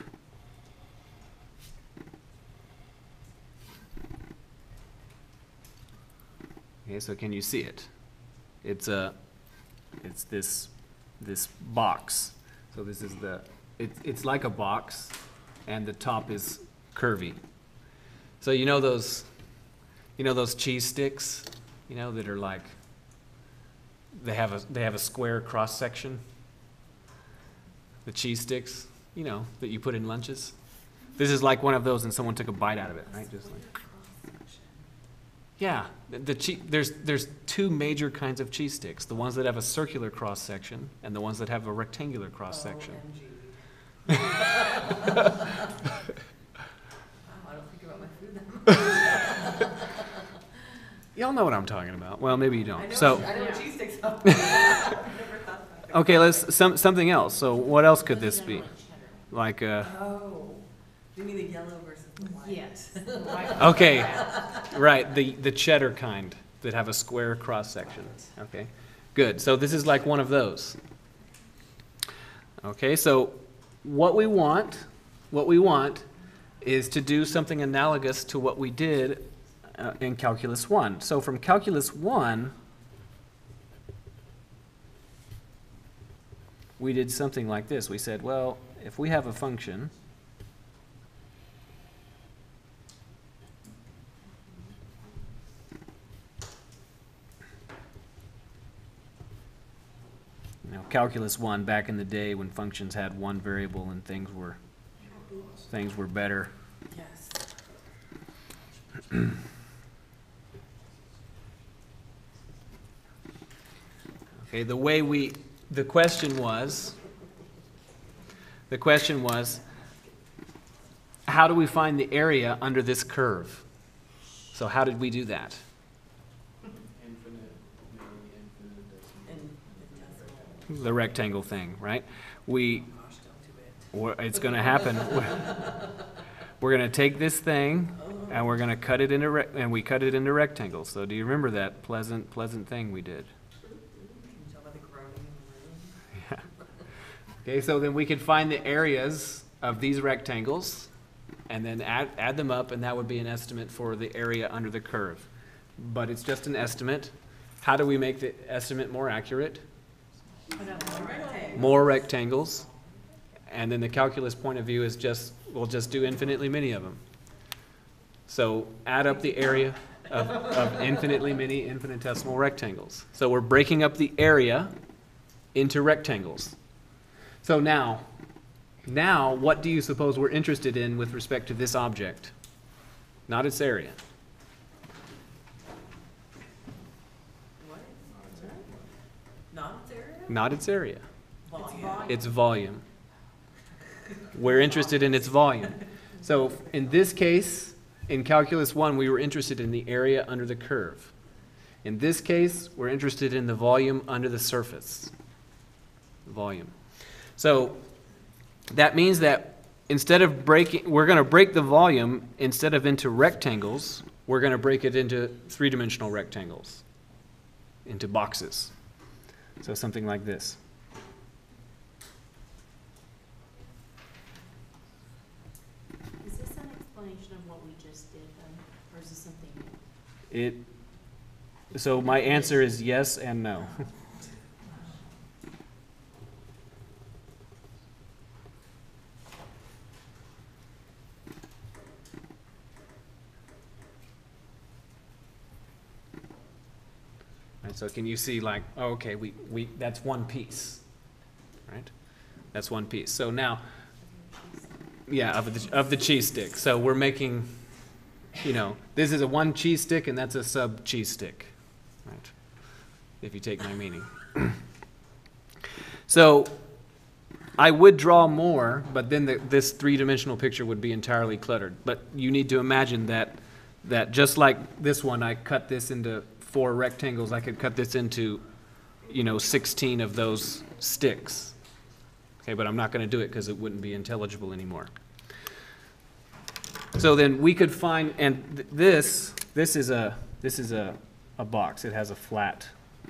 Okay, so can you see it? It's a, it's this, this box. So this is the, it's it's like a box, and the top is curvy. So you know those, you know those cheese sticks, you know, that are like, they have a they have a square cross section. The cheese sticks, you know, that you put in lunches. This is like one of those, and someone took a bite out of it, right? Just like. Yeah, the, the che- there's there's two major kinds of cheese sticks: the ones that have a circular cross section, and the ones that have a rectangular cross section. O M G. Wow, I don't think about my food that much. Y'all know what I'm talking about. Well, maybe you I don't. know, So, what- I know what Yeah. cheese sticks are. I've never thought about it. okay, let's some something else. So, what else could this be? Like uh Oh, you mean the yellow versus the white? Yes. okay, right, the the cheddar kind that have a square cross section. Okay, good. So this is like one of those. Okay, so what we want, what we want is to do something analogous to what we did uh, in Calculus one. So from Calculus one, we did something like this. We said, well, if we have a function you know, Calculus one, back in the day when functions had one variable and things were things were better. Yes. Okay, the way we, the question was, the question was, how do we find the area under this curve? So how did we do that? Infinite, many infinite decimal. And The rectangle thing, right? We, gosh, don't do it. we're- it's gonna happen. We're gonna take this thing and we're gonna cut it into, rec- and we cut it into rectangles. So do you remember that pleasant, pleasant thing we did? Can you tell by the groaning in the room? Okay, so then we could find the areas of these rectangles and then add, add them up, and that would be an estimate for the area under the curve. But it's just an estimate. How do we make the estimate more accurate? Put up more rectangles. More rectangles. And then the calculus point of view is just, we'll just do infinitely many of them. So add up the area of, of infinitely many infinitesimal rectangles. So we're breaking up the area into rectangles. So now, now what do you suppose we're interested in with respect to this object? Not its area. What? Not its area? Not its area. Volume. Its volume. We're interested in its volume. So in this case, in calculus one, we were interested in the area under the curve. In this case, we're interested in the volume under the surface. Volume. So that means that instead of breaking, we're going to break the volume, instead of into rectangles, we're going to break it into three-dimensional rectangles, into boxes. So something like this. Is this an explanation of what we just did then, or is this something new? It, so my answer is yes and no. Right, so can you see like, oh, okay, we, we, that's one piece, right? That's one piece. So now, yeah, of the, of the cheese stick. So we're making, you know, this is a one cheese stick and that's a sub cheese stick, right? If you take my meaning. So I would draw more, but then the, this three-dimensional picture would be entirely cluttered. But you need to imagine that, that just like this one, I cut this into four rectangles, I could cut this into, you know, sixteen of those sticks. Okay, but I'm not going to do it because it wouldn't be intelligible anymore. So then we could find, and th this, this is a, this is a, a box. It has a flat.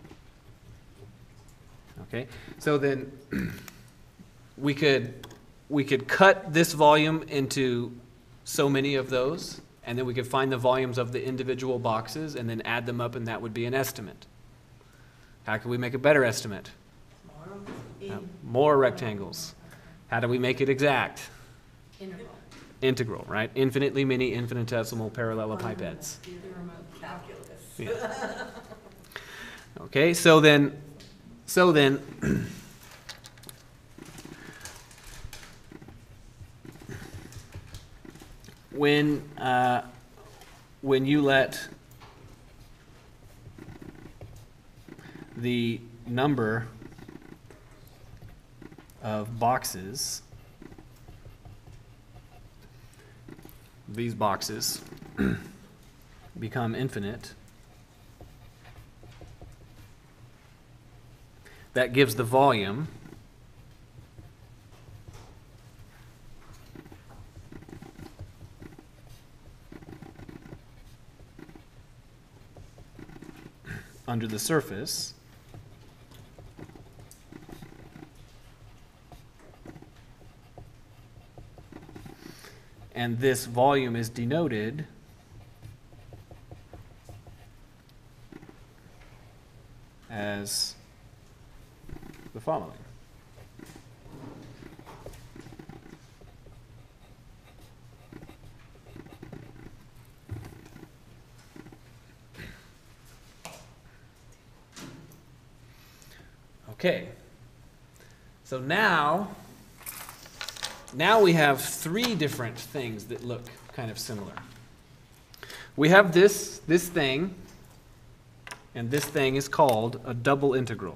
Okay, so then we could, we could cut this volume into so many of those, and then we could find the volumes of the individual boxes and then add them up, and that would be an estimate. How can we make a better estimate? More Uh, in- More rectangles. How do we make it exact? Interval. Integral, right? Infinitely many infinitesimal parallelepipeds. Do the remote calculus. Yeah. Okay, so then, so then, when, uh, when you let the number of boxes, these boxes, become infinite, that gives the volume under the surface. And this volume is denoted as the following. Okay. So now, now we have three different things that look kind of similar. we have this, this thing, and this thing is called a double integral.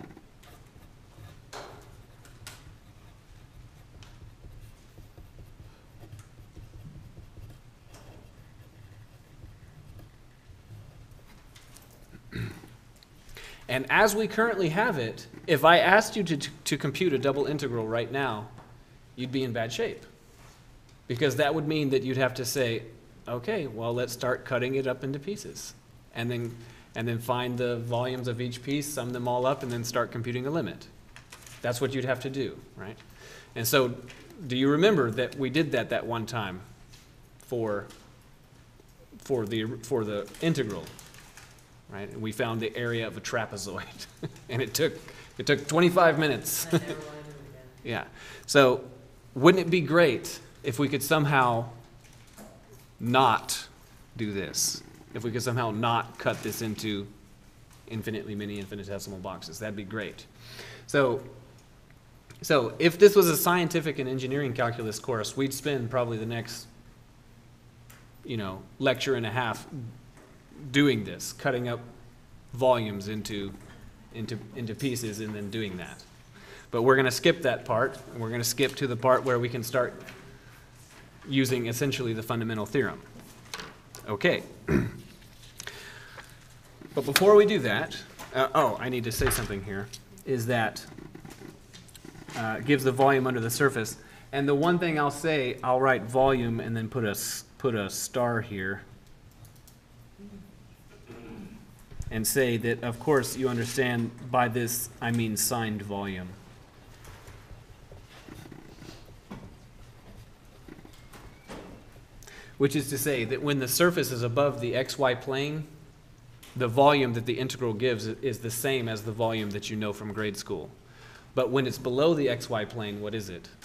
And as we currently have it, if I asked you to, to compute a double integral right now, you'd be in bad shape. Because that would mean that you'd have to say, okay, well, let's start cutting it up into pieces. And then, and then find the volumes of each piece, sum them all up, and then start computing a limit. That's what you'd have to do, right? And so, do you remember that we did that that one time for, for, the, for the integral? Right? And we found the area of a trapezoid. And it took, it took twenty-five minutes. I never wanted to do it again. Yeah. So wouldn't it be great if we could somehow not do this? If we could somehow not cut this into infinitely many infinitesimal boxes? That'd be great. So, so if this was a scientific and engineering calculus course, we'd spend probably the next, you know, lecture and a half doing this, cutting up volumes into, into, into pieces and then doing that. But we're going to skip that part, and we're going to skip to the part where we can start using essentially the fundamental theorem. Okay. But before we do that, uh, oh, I need to say something here, is that uh, gives the volume under the surface. And the one thing I'll say, I'll write volume and then put a, put a star here. And say that, of course, you understand by this, I mean signed volume. Which is to say that when the surface is above the xy plane, the volume that the integral gives is the same as the volume that you know from grade school. But when it's below the xy plane, what is it?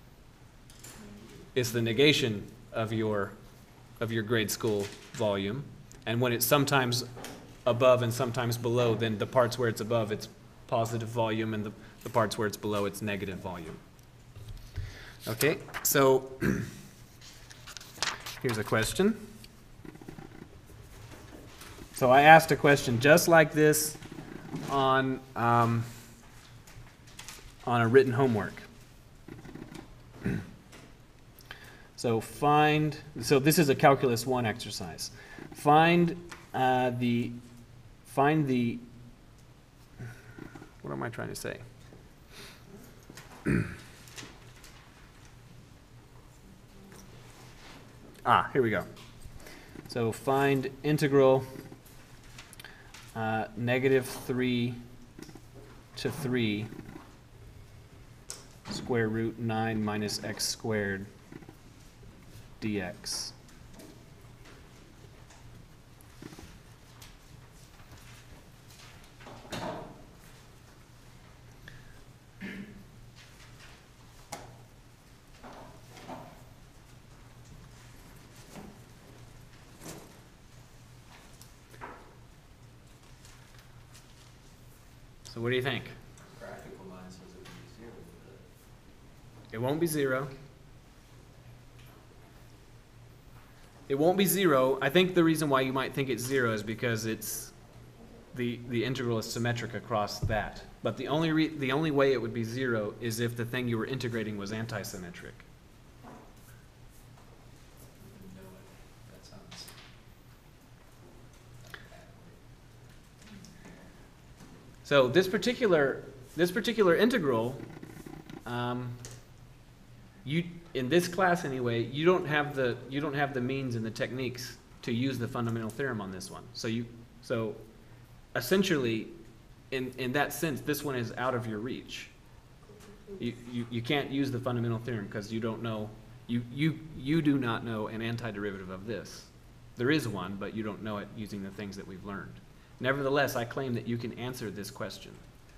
It's the negation of your, of your grade school volume. And when it's sometimes above and sometimes below, then the parts where it's above, it's positive volume, and the, the parts where it's below, it's negative volume. Okay, so here's a question. So I asked a question just like this on, um, on a written homework. So find, so this is a calculus one exercise. Find uh, the Find the, what am I trying to say? ah, here we go. So find integral uh, negative three to three square root nine minus x squared dx. So what do you think? Practical mind says it would be zero, but It won't be zero. It won't be zero. I think the reason why you might think it's zero is because it's the the integral is symmetric across that. But the only re the only way it would be zero is if the thing you were integrating was antisymmetric. no, that sounds So this particular this particular integral, um, you in this class anyway, you don't have the you don't have the means and the techniques to use the fundamental theorem on this one. So you so essentially, in in that sense, this one is out of your reach. You you, you can't use the fundamental theorem because you don't know you you you do not know an antiderivative of this. There is one, but you don't know it using the things that we've learned. Nevertheless, I claim that you can answer this question.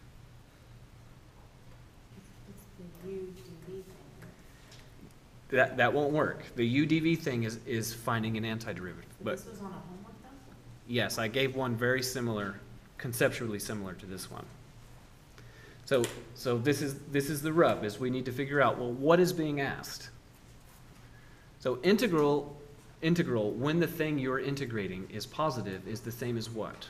It's the U D V thing. That, that won't work. The U D V thing is, is finding an antiderivative. But This was on a homework though? yes, I gave one very similar, conceptually similar to this one. So, so this is, this is the rub, is we need to figure out, well, what is being asked? So integral, integral, when the thing you're integrating is positive, is the same as what?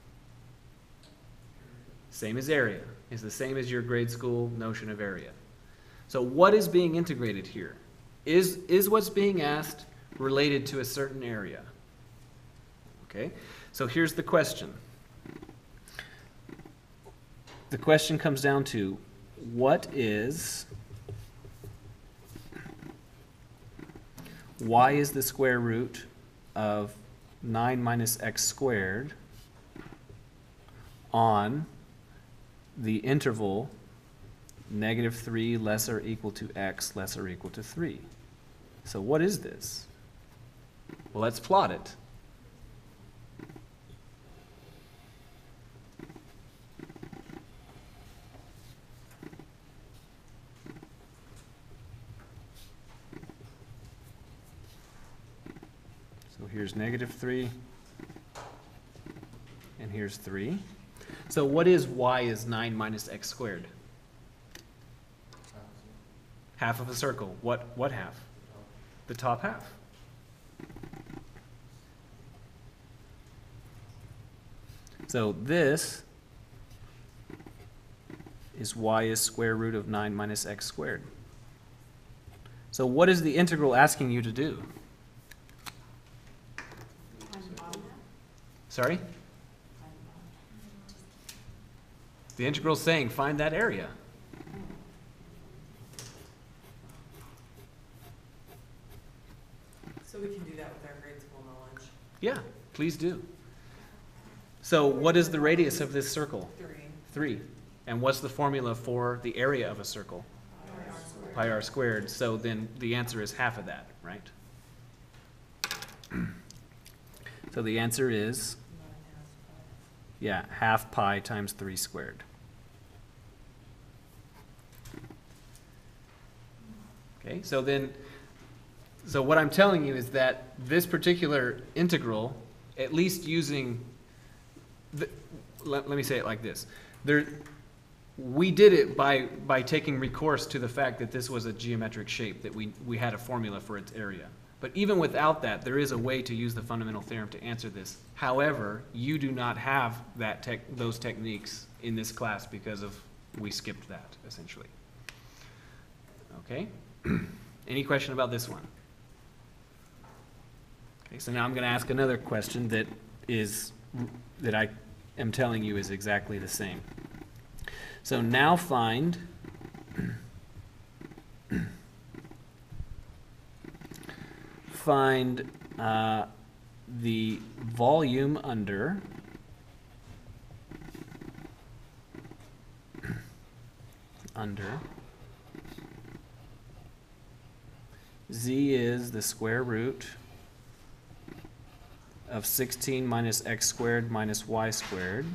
Same as area, is the same as your grade school notion of area. So what is being integrated here? Is, is what's being asked related to a certain area? Okay, so here's the question. The question comes down to, what is, y is the square root of nine minus x squared on the interval negative three less or equal to x less or equal to three. So what is this? Well, let's plot it. So here's negative three, and here's three. So what is y is nine minus x squared? Half of a circle. What, what half? The top half. So this is y is square root of nine minus x squared. So what is the integral asking you to do? Find the bottom half? Sorry? Find the bottom. The integral is saying find that area. So we can do that with our grade school knowledge. Yeah, please do. So what is the radius of this circle? Three. Three. And what's the formula for the area of a circle? Pi r squared. Pi r squared. So then the answer is half of that, right? So the answer is, Nine halves pi. yeah, half pi times three squared. Okay, so then, so what I'm telling you is that this particular integral, at least using, the, let, let me say it like this. There, we did it by, by taking recourse to the fact that this was a geometric shape, that we, we had a formula for its area. But even without that, there is a way to use the fundamental theorem to answer this. However, you do not have that tech, those techniques in this class because of, we skipped that, essentially. Okay? Any question about this one? Okay, so now I'm going to ask another question that is, that I am telling you is exactly the same. So now find find uh, the volume under under z is the square root of sixteen minus x squared minus y squared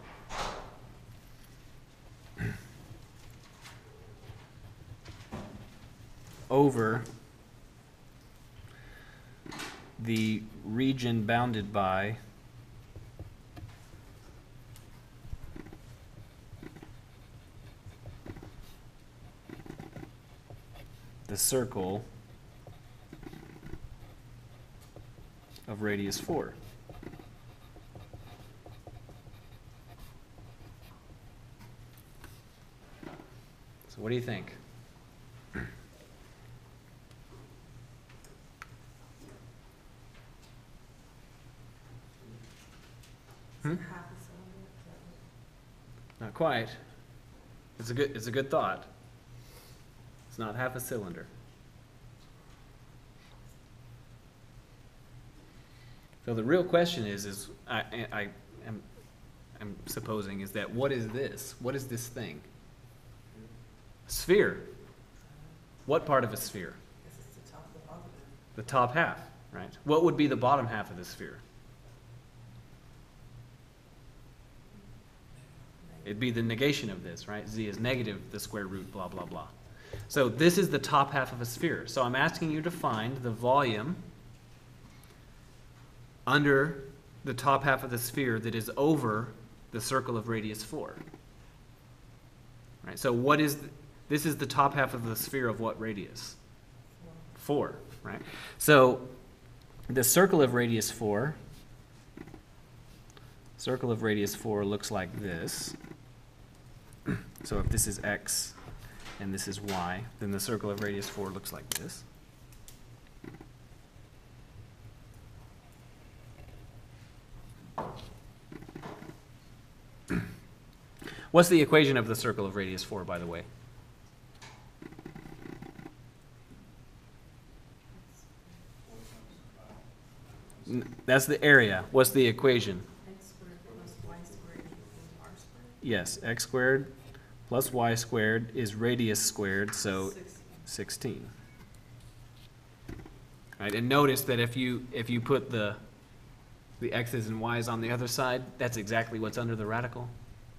over the region bounded by the circle of radius four. So what do you think? Hmm? Half a cylinder, is that Not quite. It's a good, it's a good thought. It's not half a cylinder. So the real question is, is I, I am, I'm supposing is that what is this? What is this thing? Sphere. What part of a sphere? I guess it's the top, the bottom. The top half, right? What would be the bottom half of the sphere? It'd be the negation of this, right? Z is negative the square root, blah, blah, blah. So this is the top half of a sphere. So I'm asking you to find the volume under the top half of the sphere that is over the circle of radius four. Right? So what is, th- this is the top half of the sphere of what radius? Four, right? So the circle of radius four, circle of radius four looks like this. So if this is x and this is y, then the circle of radius four looks like this. What's the equation of the circle of radius four, by the way? N- That's the area. What's the equation? X squared plus y squared equals r squared. Yes, x squared plus y squared is radius squared, so sixteen. Right, and notice that if you if you put the the x's and y's on the other side, that's exactly what's under the radical.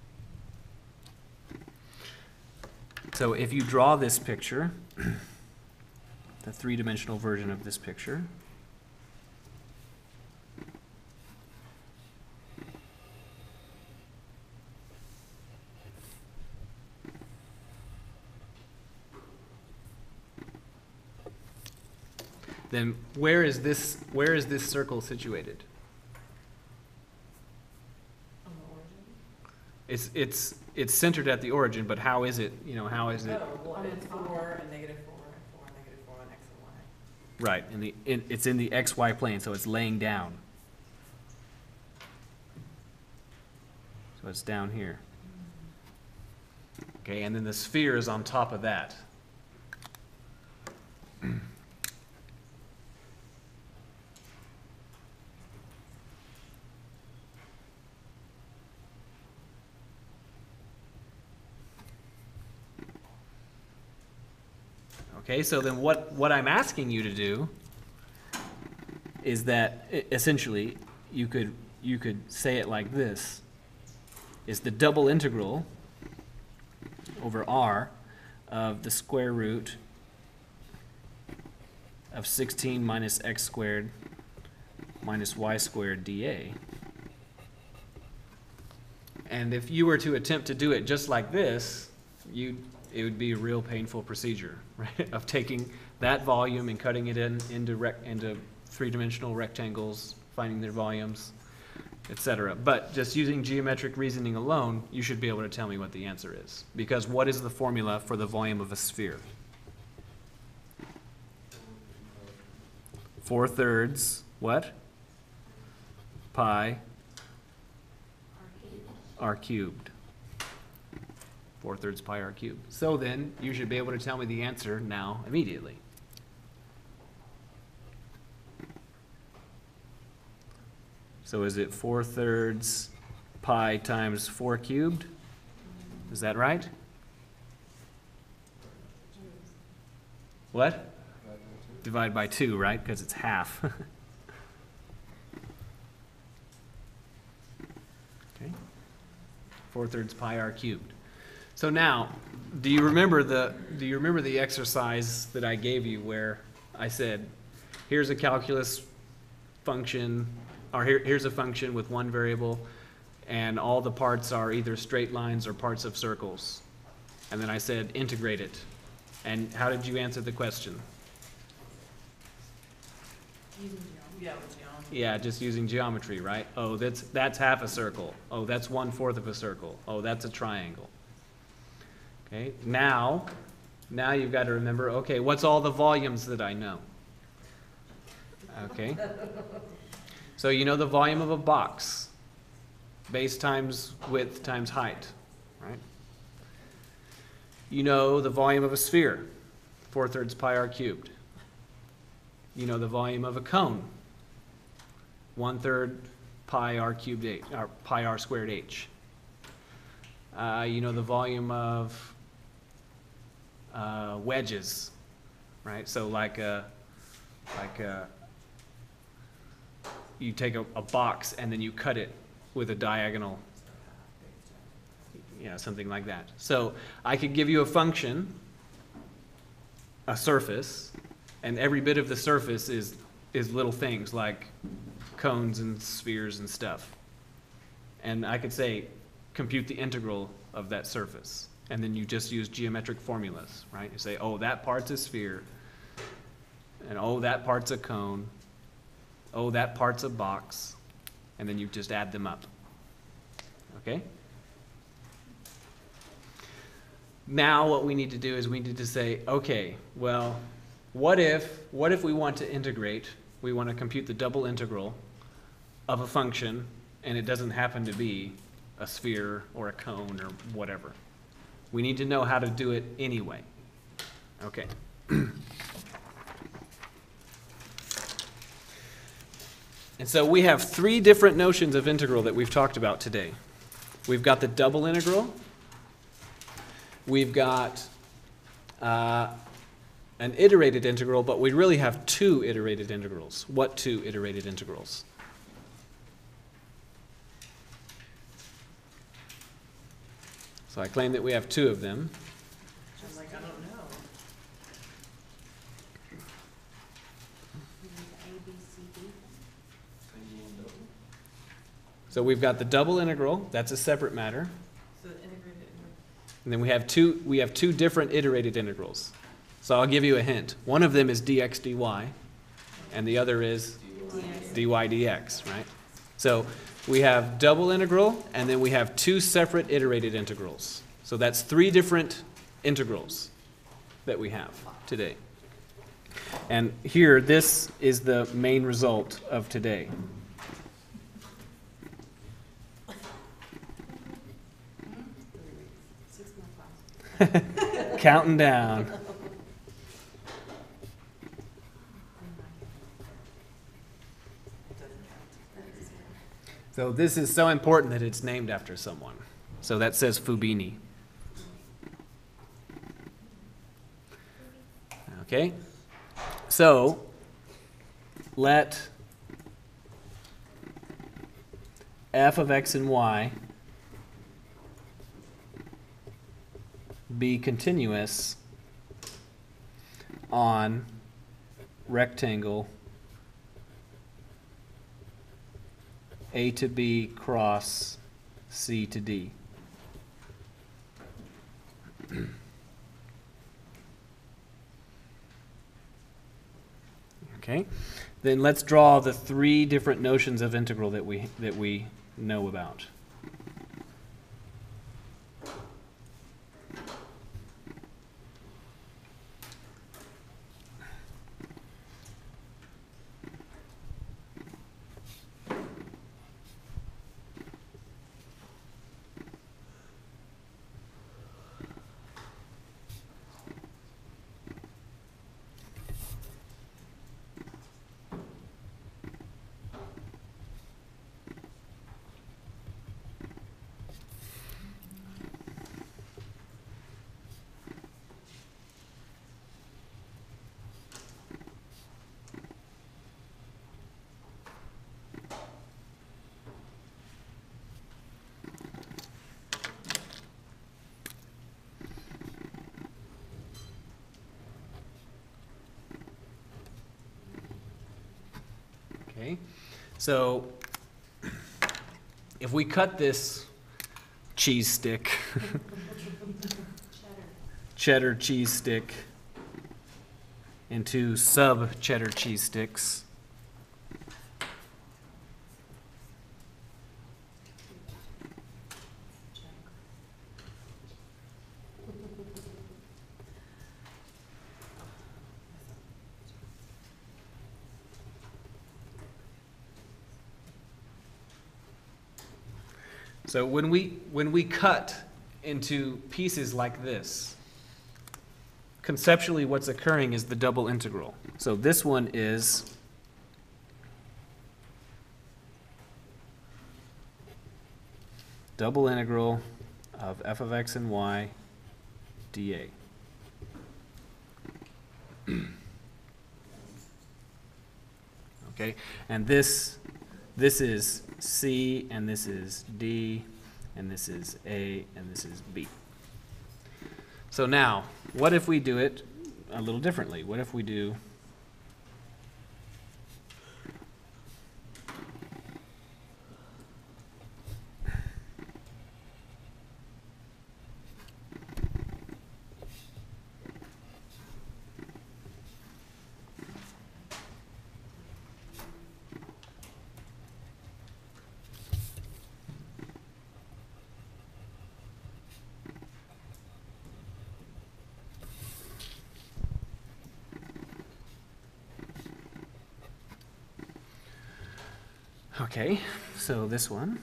So if you draw this picture, the three-dimensional version of this picture, then where is this where is this circle situated? On the origin? It's it's it's centered at the origin, but how is it, you know, how is it? Oh, well, On the it's top. four and negative four, and four and negative four, and x and y. Right, in the in, it's in the X Y plane, so it's laying down. So it's down here. Okay, and then the sphere is on top of that. Okay, so then what, what I'm asking you to do is that e- essentially you could you could say it like this, is the double integral over r of the square root of sixteen minus x squared minus y squared dA. And if you were to attempt to do it just like this, you it would be a real painful procedure, right? Of taking that volume and cutting it in into rec, into three-dimensional rectangles, finding their volumes, et cetera. But just using geometric reasoning alone, you should be able to tell me what the answer is. Because what is the formula for the volume of a sphere? Four thirds, what? Pi r cubed. Four thirds pi r cubed. So then, you should be able to tell me the answer now immediately. So is it four thirds pi times four cubed? Is that right? What? Divide by two, right? Because it's half. Okay. Four thirds pi r cubed. So now, do you remember the do you remember the exercise that I gave you where I said, here's a calculus function, or here, here's a function with one variable, and all the parts are either straight lines or parts of circles. And then I said, integrate it. And how did you answer the question? Using geometry. Yeah, with geometry. Yeah, just using geometry, right? Oh, that's that's half a circle. Oh, that's one fourth of a circle. Oh, that's a triangle. Okay, now, now you've got to remember, okay, what's all the volumes that I know? Okay. So you know the volume of a box, base times width times height, right? You know the volume of a sphere, four thirds pi r cubed. You know the volume of a cone, one third pi r cubed h, or pi r squared h. Uh, you know the volume of uh, wedges, right? So like a, like a, you take a, a box and then you cut it with a diagonal, you know, something like that. So I could give you a function, a surface, and every bit of the surface is is little things like cones and spheres and stuff. And I could say, compute the integral of that surface. And then you just use geometric formulas, right? You say, oh, that part's a sphere, and oh, that part's a cone, oh, that part's a box, and then you just add them up. Okay? Now what we need to do is we need to say, okay, well, what if, what if we want to integrate, we want to compute the double integral of a function, and it doesn't happen to be a sphere or a cone or whatever. We need to know how to do it anyway. Okay. And so we have three different notions of integral that we've talked about today. We've got the double integral. We've got uh, an iterated integral, but we really have two iterated integrals. What two iterated integrals? So I claim that we have two of them. I'm like, I don't know. A, B, C, D. Single and double. So we've got the double integral, that's a separate matter. So integrated, integral. And then we have two, we have two different iterated integrals. So I'll give you a hint. One of them is dx dy, and the other is Dx. dy dx, right? So we have double integral, and then we have two separate iterated integrals. So that's three different integrals that we have today. And here, this is the main result of today. Six more classes. Counting down. It doesn't count. So this is so important that it's named after someone. So that says Fubini. Okay? So let f of x and y be continuous on rectangle A to B cross C to D. Okay, then let's draw the three different notions of integral that we that we know about. Okay, so if we cut this cheese stick, Cheddar. cheddar cheese stick, into sub cheddar cheese sticks, so when we when we cut into pieces like this, conceptually what's occurring is the double integral. So this one is double integral of f of x and y dA. Okay, and this this is C, and this is D, and this is A, and this is B. So now, what if we do it a little differently? What if we do Okay, so this one.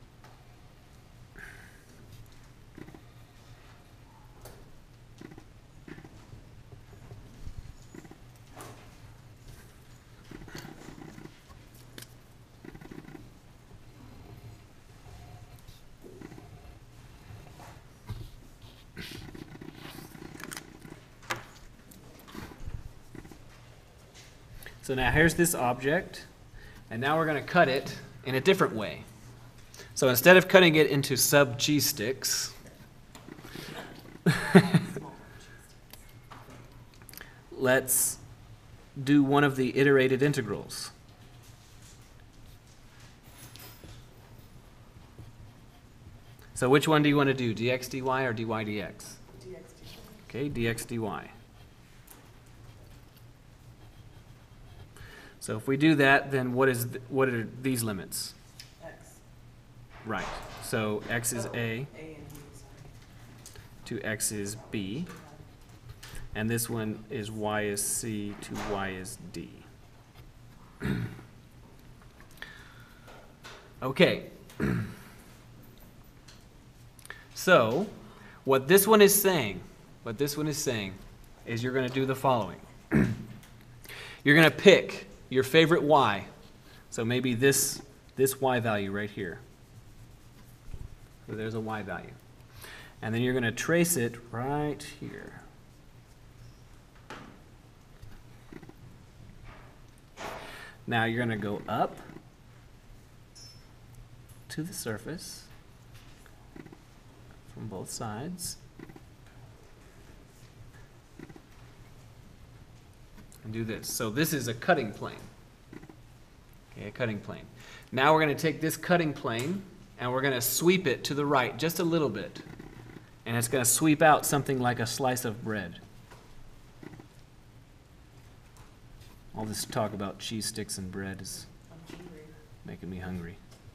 So now here's this object, and now we're going to cut it in a different way. So instead of cutting it into sub cheese sticks, let's do one of the iterated integrals. So which one do you want to do, dx dy or dy dx? dx dy. Okay, dx dy. So if we do that, then what is th- what are these limits? X. Right. So x is Oh, a A and B, sorry. to x is b, and this one is y is c to y is d. Okay. So what this one is saying, what this one is saying is you're going to do the following. You're going to pick your favorite y. So maybe this this y value right here. So there's a y value. And then you're going to trace it right here. Now you're going to go up to the surface from both sides. And do this. So this is a cutting plane. Okay, a cutting plane. Now we're going to take this cutting plane and we're going to sweep it to the right just a little bit. And it's going to sweep out something like a slice of bread. All this talk about cheese sticks and bread is I'm hungry. making me hungry.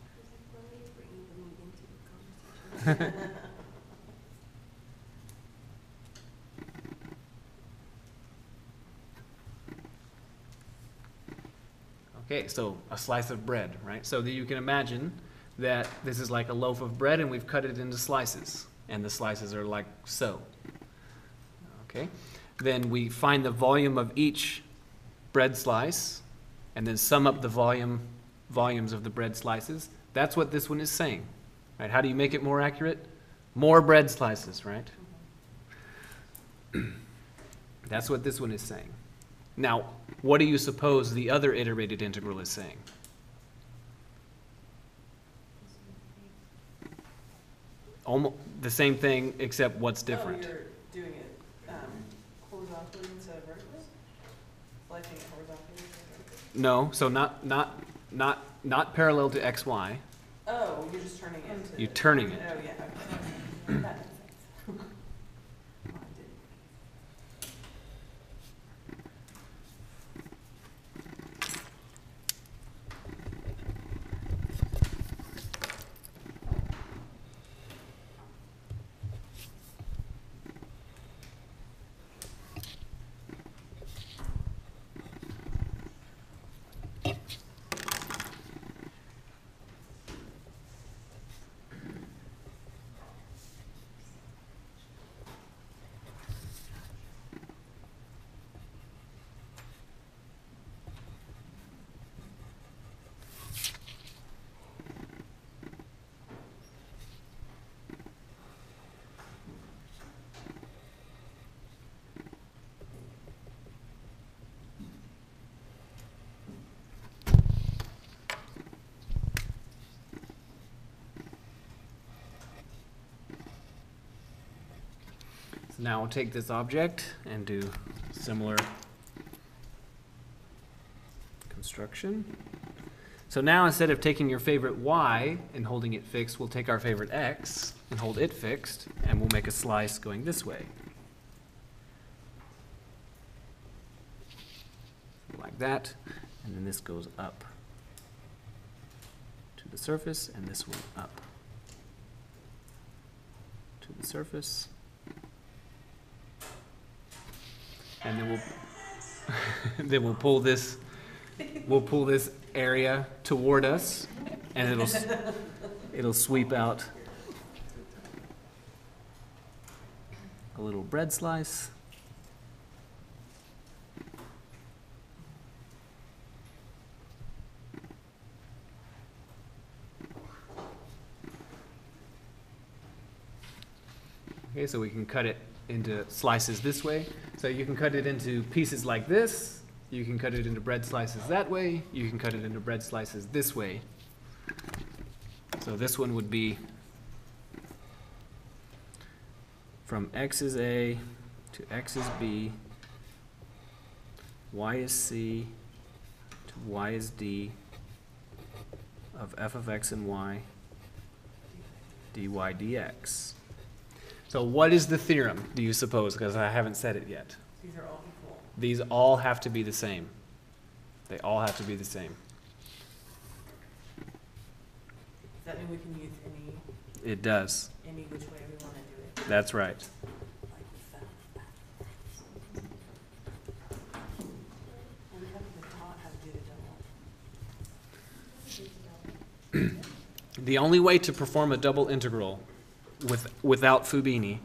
Okay, so a slice of bread, right? So that you can imagine that this is like a loaf of bread and we've cut it into slices. And the slices are like so. Okay? Then we find the volume of each bread slice and then sum up the volume volumes of the bread slices. That's what this one is saying. Right? How do you make it more accurate? More bread slices, right? That's what this one is saying. Now, what do you suppose the other iterated integral is saying? Almost the same thing, except what's different? Oh, you're doing it um, horizontally instead of vertically? Slicing it horizontally instead of vertically? No, so not not not not parallel to x, y. Oh, you're just turning it to. You're turning it. Oh, yeah, okay. That makes sense. Oh, I didn't. So now we'll take this object and do similar construction. So now instead of taking your favorite y and holding it fixed, we'll take our favorite x and hold it fixed, and we'll make a slice going this way. Like that, and then this goes up to the surface, and this one up to the surface. And then we'll then we'll pull this we'll pull this area toward us, and it'll, s- it'll sweep out a little bread slice. Okay, so we can cut it into slices this way. So you can cut it into pieces like this. You can cut it into bread slices that way. You can cut it into bread slices this way. So this one would be from x is A to x is B, y is C to y is D of f of x and y, dy dx. So what is the theorem, do you suppose? Because I haven't said it yet. These are all equal. These all have to be the same. They all have to be the same. Does that mean we can use any, It does. any which way we want to do it? That's right. Like that. Well, we haven't been taught how to do the double. The only way to perform a double integral with, without Fubini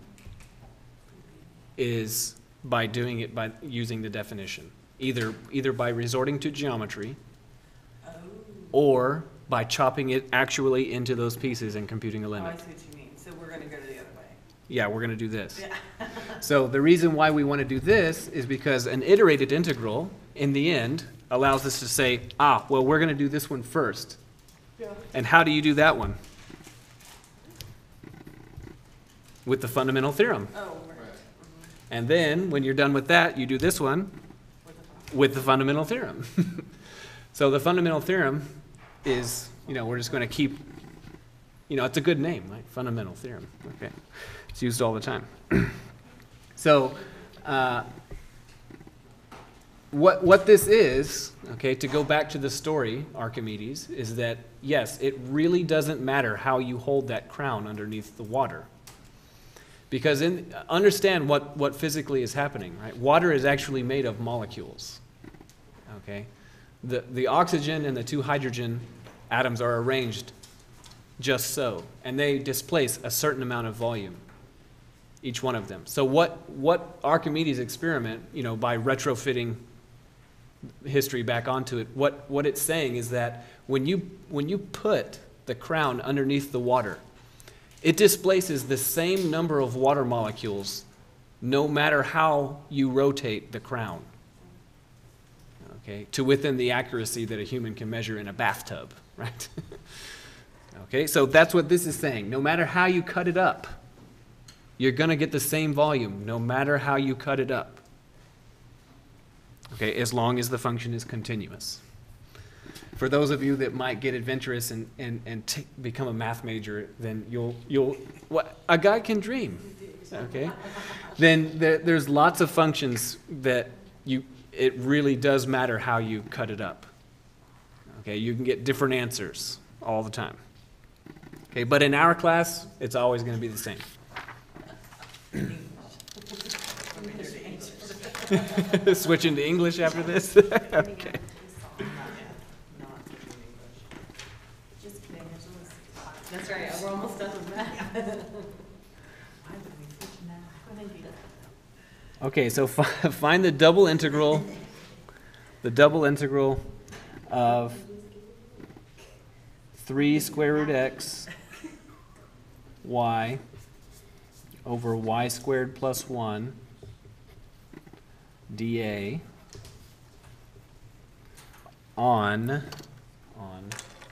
is by doing it by using the definition. Either, either by resorting to geometry Oh. or by chopping it actually into those pieces and computing a Oh, I limit. see what you mean. So we're going to go to the other way. Yeah, we're going to do this. Yeah. So the reason why we want to do this is because an iterated integral, in the end, allows us to say, ah, well, we're going to do this one first. Yeah. And how do you do that one? With the fundamental theorem. Oh, right. Right. Mhm. And then, when you're done with that, you do this one With the front. with the fundamental theorem. So the fundamental theorem is, you know, we're just going to keep, you know, it's a good name, right? Fundamental theorem. Okay. It's used all the time. So, uh, what, what this is, okay, to go back to the story, Archimedes, is that, yes, it really doesn't matter how you hold that crown underneath the water. Because in, understand what, what physically is happening, right? Water is actually made of molecules, okay? The, the oxygen and the two hydrogen atoms are arranged just so, and they displace a certain amount of volume, each one of them. So what, what Archimedes' experiment, you know, by retrofitting history back onto it, what, what it's saying is that when you, when you put the crown underneath the water, it displaces the same number of water molecules no matter how you rotate the crown, okay, to within the accuracy that a human can measure in a bathtub, right? Okay, so that's what this is saying. No matter how you cut it up, you're going to get the same volume no matter how you cut it up, okay, as long as the function is continuous. For those of you that might get adventurous and, and, and t- become a math major, then you'll, you'll what, a guy can dream, okay? Then there, there's lots of functions that you, it really does matter how you cut it up, okay? You can get different answers all the time, okay? But in our class, it's always going to be the same. Switch into English after this? Okay. Just kidding, there's only six classes. That's right, we're almost done with that. Why would we switch now? Go ahead and do that. Okay, so fi- find the double integral, the double integral of three square root x y over y squared plus one dA on, on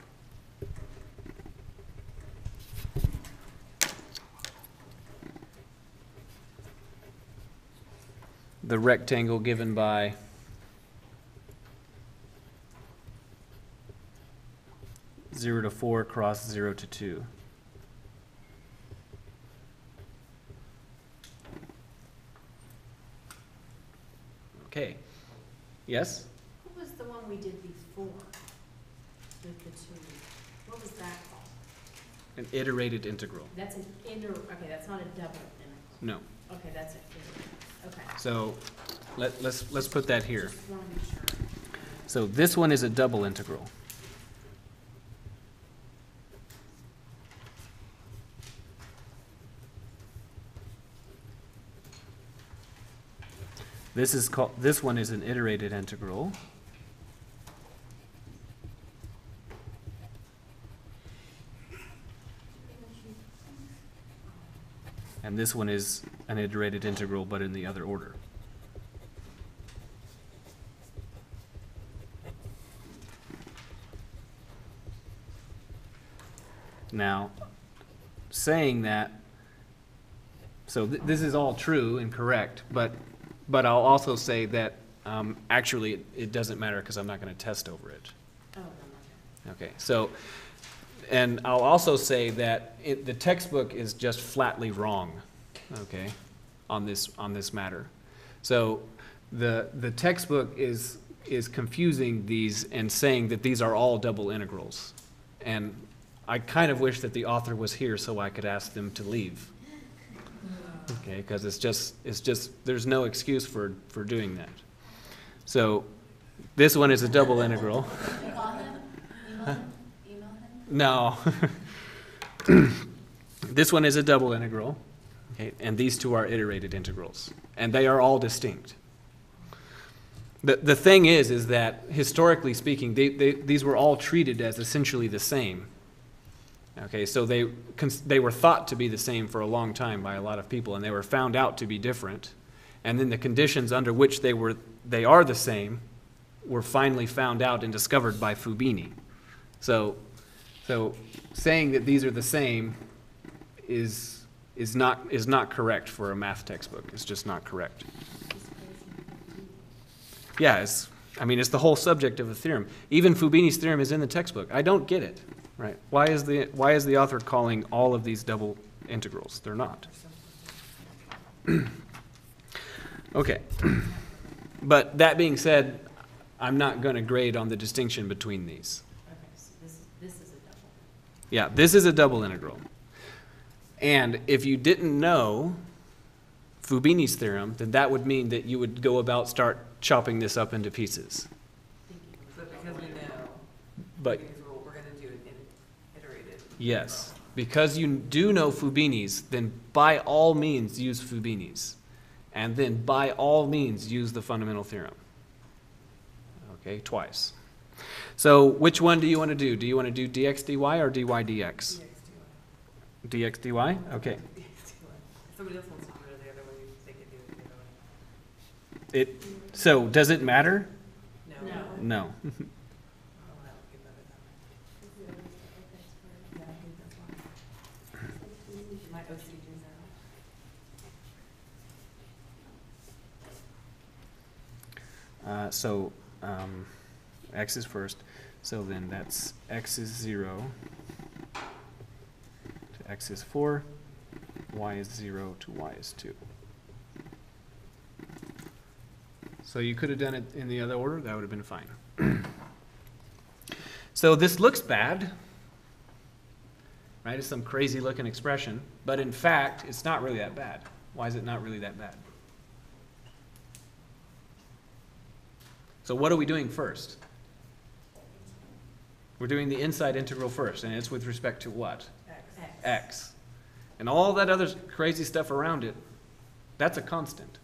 the rectangle given by zero to four cross zero to two. Okay. Yes? What was the one we did before with the two? What was that called? An iterated integral. That's an inter, okay, that's not a double integral. No. Okay, that's an inter, okay. So let, let's, let's put that here. Just want to make sure. So this one is a double integral. This is called, this one is an iterated integral. And this one is an iterated integral, but in the other order. Now, saying that, so th this is all true and correct, but, but I'll also say that um, actually it, it doesn't matter because I'm not going to test over it. Oh, okay. Okay, so, and I'll also say that it, the textbook is just flatly wrong, okay, on this, on this matter. So the, the textbook is, is confusing these and saying that these are all double integrals. And I kind of wish that the author was here so I could ask them to leave. Okay, because it's just, it's just, there's no excuse for, for doing that. So this one is a double integral. You call him? Email him? Email him? No. This one is a double integral, okay, and these two are iterated integrals, and they are all distinct. The, the thing is, is that historically speaking, they, they, these were all treated as essentially the same. Okay, so they, cons- they were thought to be the same for a long time by a lot of people, and they were found out to be different. And then the conditions under which they were, they are the same were finally found out and discovered by Fubini. So, so saying that these are the same is, is not, is not correct for a math textbook. It's just not correct. Yeah, it's, I mean, it's the whole subject of a theorem. Even Fubini's theorem is in the textbook. I don't get it, right? Why is the, why is the author calling all of these double integrals? They're not. Okay. But that being said, I'm not going to grade on the distinction between these. Okay, so this is, this is a double. Yeah, this is a double integral. And if you didn't know Fubini's theorem, then that would mean that you would go about start chopping this up into pieces. But because we know, But Fubini's rule, we're gonna do it in iterated. yes, because you do know Fubini's, then by all means use Fubini's. And then by all means use the fundamental theorem. Okay, twice. So which one do you want to do? Do you want to do dx dy or dy dx? Dx dy? Okay. If somebody else wants to do it or the other way, they can do it the other way. It, so does it matter? No. No. No. Oh, that would be better that way. Yeah, I think that's why. My O C D now. Uh, so um, x is first. So then that's x is zero to x is four, y is zero to y is two. So you could have done it in the other order. That would have been fine. So this looks bad, right? It's some crazy looking expression. But in fact, it's not really that bad. Why is it not really that bad? So what are we doing first? We're doing the inside integral first, and it's with respect to what? X. X. X. And all that other crazy stuff around it, that's a constant.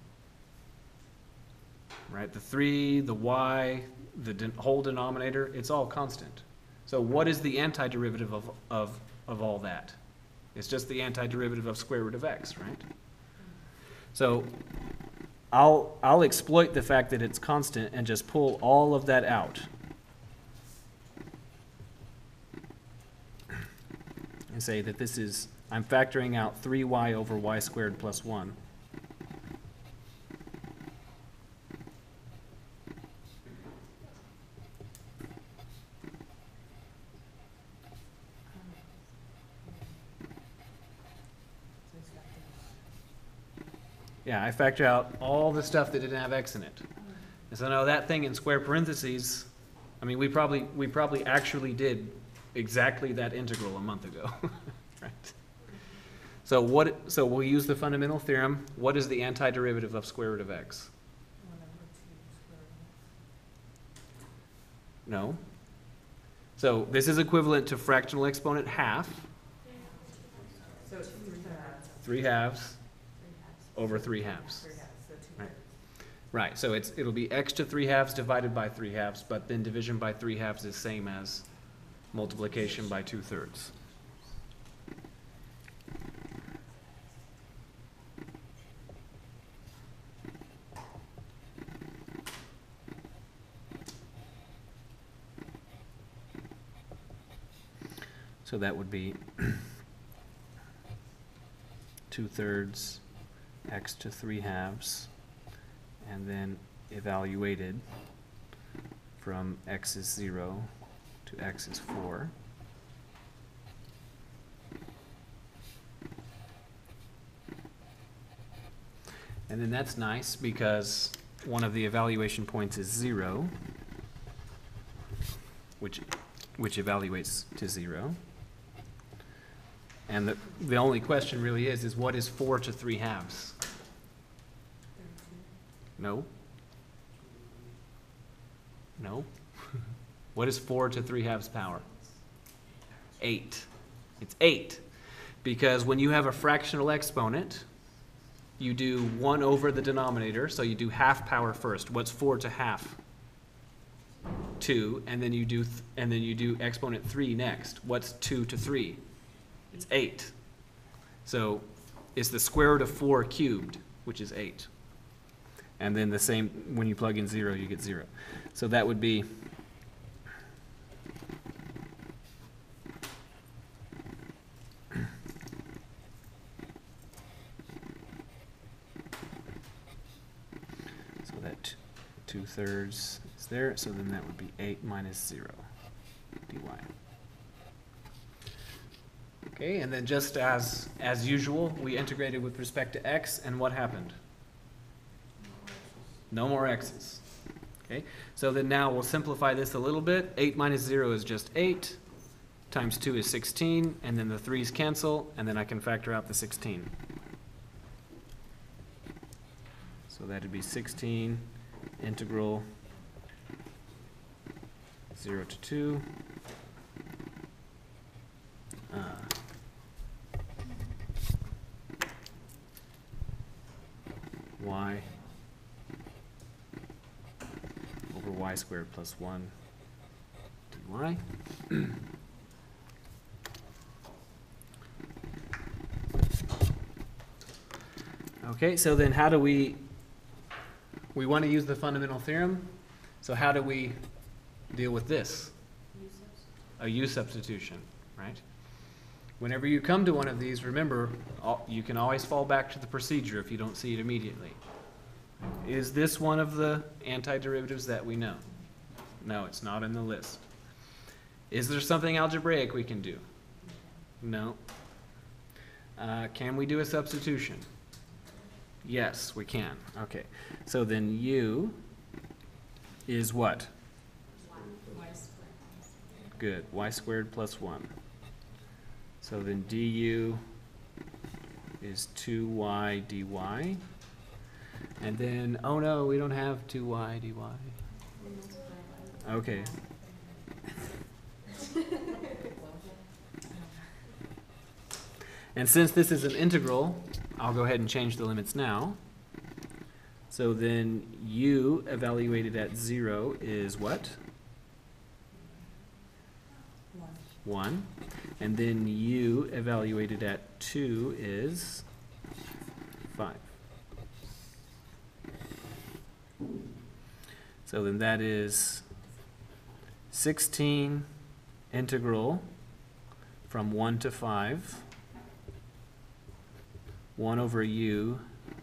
Right? The three, the y, the de- whole denominator, it's all constant. So what is the antiderivative of, of, of all that? It's just the antiderivative of square root of x, right? So I'll, I'll exploit the fact that it's constant and just pull all of that out. And say that this is, I'm factoring out three y over y squared plus one. Yeah, I factor out all the stuff that didn't have x in it. And so now that thing in square parentheses, I mean, we probably, we probably actually did exactly that integral a month ago, right? So what, so we'll use the fundamental theorem. What is the antiderivative of square root of x? No. So this is equivalent to fractional exponent half, So it's three halves. three halves Three halves. over three halves. Three halves, so two Right. thirds. Right, so it's, it'll be x to three halves divided by three halves, but then division by three halves is same as multiplication by two thirds. So that would be two thirds x to three halves, and then evaluated from x is zero to x is four. And then that's nice because one of the evaluation points is zero, which, which evaluates to zero. And the, the only question really is, is what is four to three halves? No? No? What is four to three halves power? Eight. It's eight. Because when you have a fractional exponent, you do one over the denominator, so you do half power first. What's four to half? Two, and then you do, th and then you do exponent three next. What's two to three? It's eight. So it's the square root of four cubed, which is eight. And then the same, when you plug in zero, you get zero. So that would be so that two thirds is there, so then that would be eight minus zero dy. Okay, and then just as, as usual, we integrated with respect to x, and what happened? No more x's. Okay, so then now we'll simplify this a little bit. eight minus zero is just eight, times two is sixteen, and then the threes cancel, and then I can factor out the sixteen. So that'd be sixteen integral zero to two. Uh, y over y squared plus one dy. Okay, so then how do we, we want to use the fundamental theorem, so how do we deal with this? A u substitution, right? Whenever you come to one of these, remember, all, you can always fall back to the procedure if you don't see it immediately. Is this one of the antiderivatives that we know? No, it's not in the list. Is there something algebraic we can do? No. Uh, can we do a substitution? Yes, we can. Okay. So then u is what? Y squared. Good. Y squared plus one. So then du is two y dy. And then, oh no, we don't have two y dy. Okay. And since this is an integral, I'll go ahead and change the limits now. So then u evaluated at zero is what? One. one. And then u evaluated at two is five. So then that is sixteen integral from one to five, one over u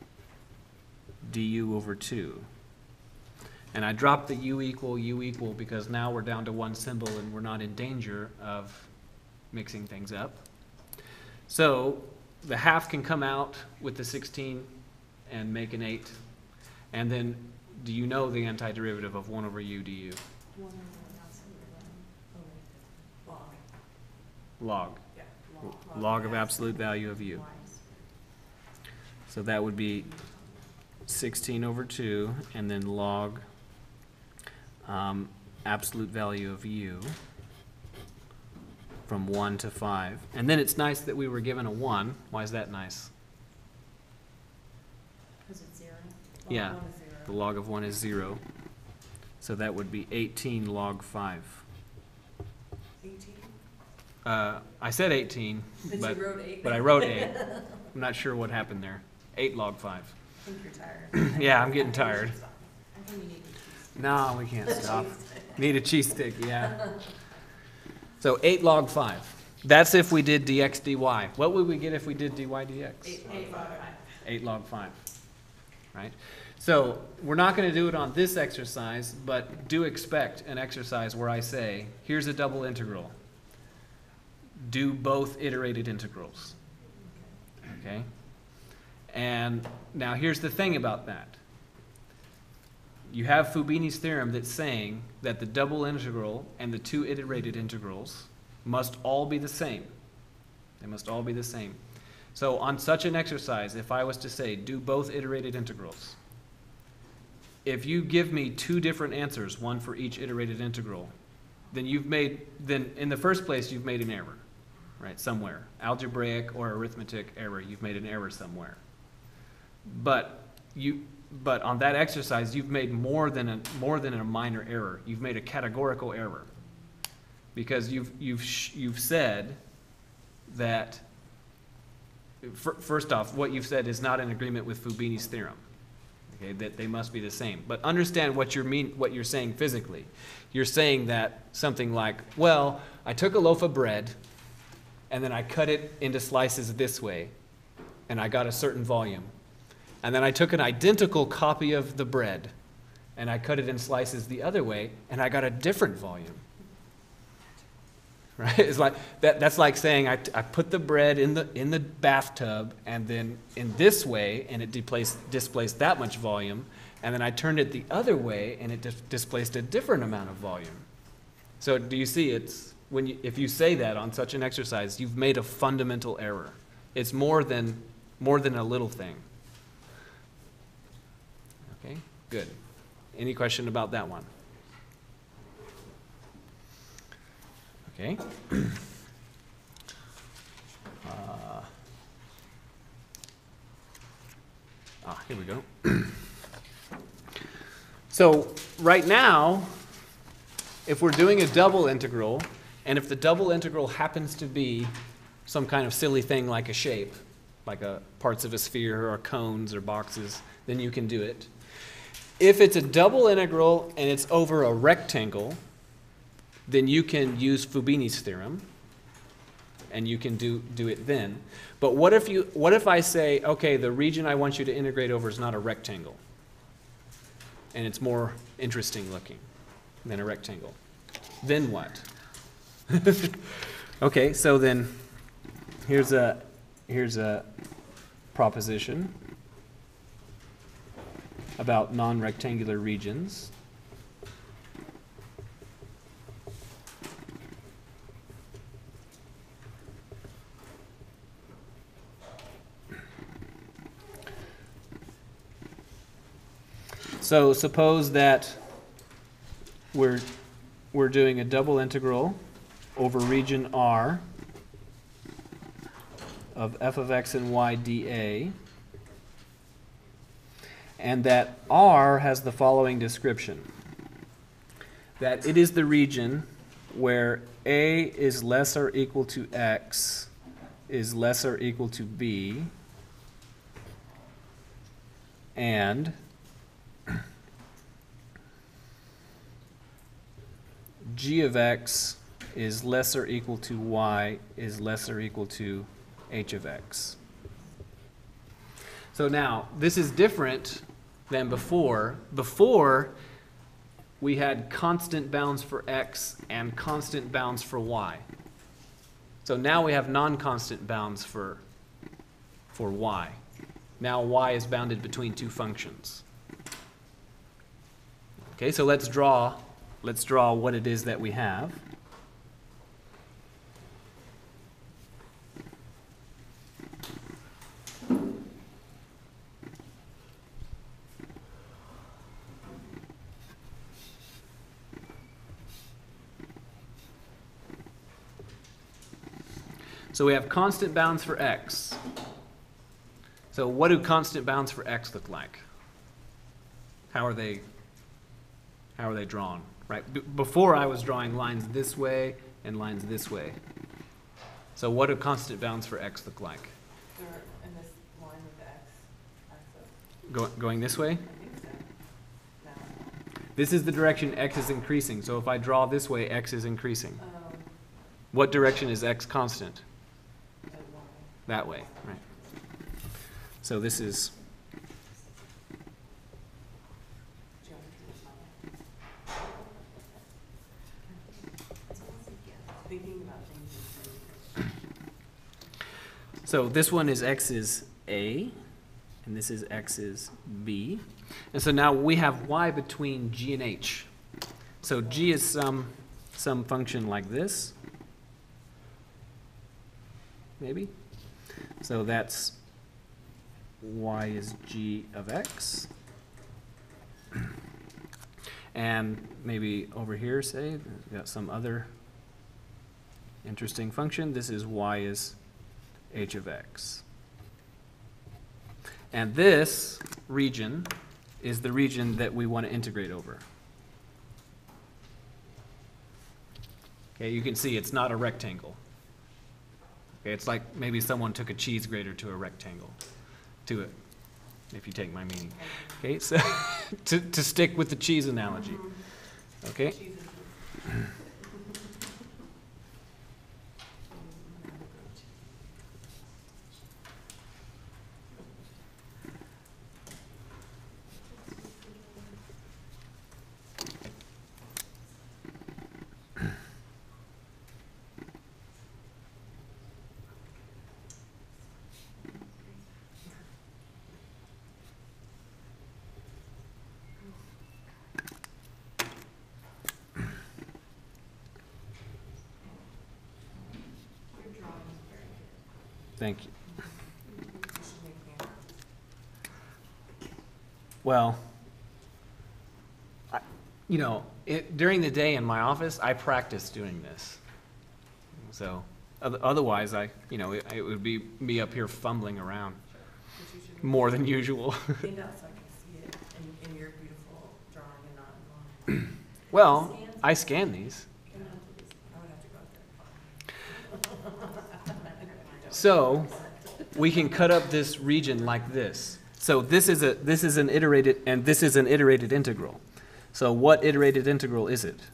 du over two. And I dropped the u equal, u equal, because now we're down to one symbol and we're not in danger of mixing things up. So the half can come out with the sixteen and make an eight. And then, do you know the antiderivative of one over u du? One over the absolute value. Log. Log. Yeah. Log of absolute value of u. So that would be sixteen over two, and then log. Um, absolute value of u from one to five. And then it's nice that we were given a one. Why is that nice? Because it's zero. Yeah, Log one is zero. the log of one is zero. So that would be eighteen log five. Eighteen? Uh, I said eighteen, But but, you wrote eight. but I wrote eight. I'm not sure what happened there. Eight log five. I think you're tired. Yeah, I'm getting tired. I think you need to. No, we can't stop. Need a cheese stick, yeah. So eight log five. That's if we did dx dy. What would we get if we did dy dx? Eight, eight, five, five. eight log five, right? So we're not going to do it on this exercise, but do expect an exercise where I say, here's a double integral. Do both iterated integrals, okay? And now here's the thing about that. You have Fubini's theorem that's saying that the double integral and the two iterated integrals must all be the same. They must all be the same. So on such an exercise, if I was to say, do both iterated integrals, if you give me two different answers, one for each iterated integral, then you've made, then in the first place, you've made an error, right, somewhere. Algebraic or arithmetic error, you've made an error somewhere. But you, but on that exercise, you've made more than a, more than a minor error. You've made a categorical error. Because you've, you've, sh you've said that, first off, what you've said is not in agreement with Fubini's theorem. Okay, that they must be the same. But understand what you're mean, what you're saying physically. You're saying that something like, well, I took a loaf of bread and then I cut it into slices this way and I got a certain volume. And then I took an identical copy of the bread and I cut it in slices the other way and I got a different volume. Right? It's like that, that's like saying I, I put the bread in the in the bathtub and then in this way and it displaced displaced that much volume, and then I turned it the other way and it dis displaced a different amount of volume. So do you see, it's when you, if you say that on such an exercise, you've made a fundamental error. It's more than more than a little thing. Okay, good. Any question about that one? Okay. Uh, ah, here we go. So right now, if we're doing a double integral, and if the double integral happens to be some kind of silly thing like a shape, like a parts of a sphere or cones or boxes, then you can do it. If it's a double integral and it's over a rectangle, then you can use Fubini's theorem, and you can do, do it then. But what if, you, what if I say, okay, the region I want you to integrate over is not a rectangle, and it's more interesting looking than a rectangle? Then what? Okay, so then here's a, here's a proposition about non-rectangular regions. So suppose that we're, we're doing a double integral over region R of f of x and y dA, and that R has the following description: that it is the region where A is less or equal to x is less or equal to b, and g of x is less or equal to y is less or equal to h of x. So now, this is different than before. Before, we had constant bounds for x and constant bounds for y. So now we have non-constant bounds for, for y. Now y is bounded between two functions. Okay, so let's draw, let's draw what it is that we have. So we have constant bounds for x. So what do constant bounds for x look like? How are they, how are they drawn, right? B- before I was drawing lines this way and lines this way. So what do constant bounds for x look like? They're in this line with the x axis. Go, going this way? I think so. No. This is the direction x is increasing. So if I draw this way, x is increasing. Um, What direction is x constant? uh, y. That way, right? So this is, Geometry is not. Thinking about things. so this one is x is a, and this is x is b. And so now we have y between g and h. So g is some, some function like this. Maybe? So that's y is g of x. And maybe over here, say, we've got some other interesting function. This is y is h of x. And this region is the region that we want to integrate over. Okay, you can see it's not a rectangle. Okay, it's like maybe someone took a cheese grater to a rectangle, to it, if you take my meaning. Okay, so to, to stick with the cheese analogy. Okay? Your drawing is very good. Thank you. You should make me a- Well, I, you know, it, during the day in my office, I practice doing this. So, oth- otherwise, I, you know, it, it would be me up here fumbling around but you should more than usual. Stand out so I can see it in, in your beautiful drawing and not in mine. Well, I scan these. I would have to go out there. So, we can cut up this region like this. So this is a, this is an iterated, and this is an iterated integral. So what iterated integral is it?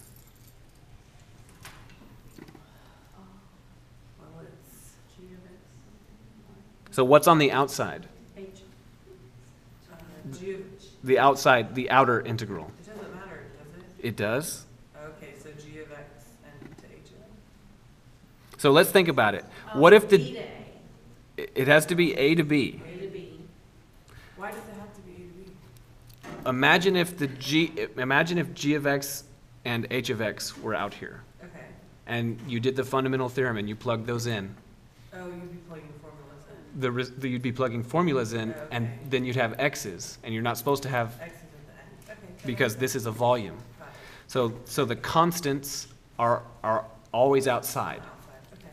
Well, it's G of X. So what's on the outside? H. Uh, G of, The outside, the outer integral. it doesn't matter, does it? It does? Okay, so G of X and to H of X. So let's think about it. What if B the, to A, it it has to be A to B. A to B. Why does it have to be A to B? Imagine if the G, imagine if G of X and H of X were out here. Okay. And you did the fundamental theorem and you plugged those in. Oh, you'd be plugging formulas in. The, res- the, you'd be plugging formulas in, and Okay. then you'd have X's, and you're not supposed to have, X is at the end. Okay. that because makes this is a volume. sense. Got it. So, so the constants are, are always outside. Outside, okay.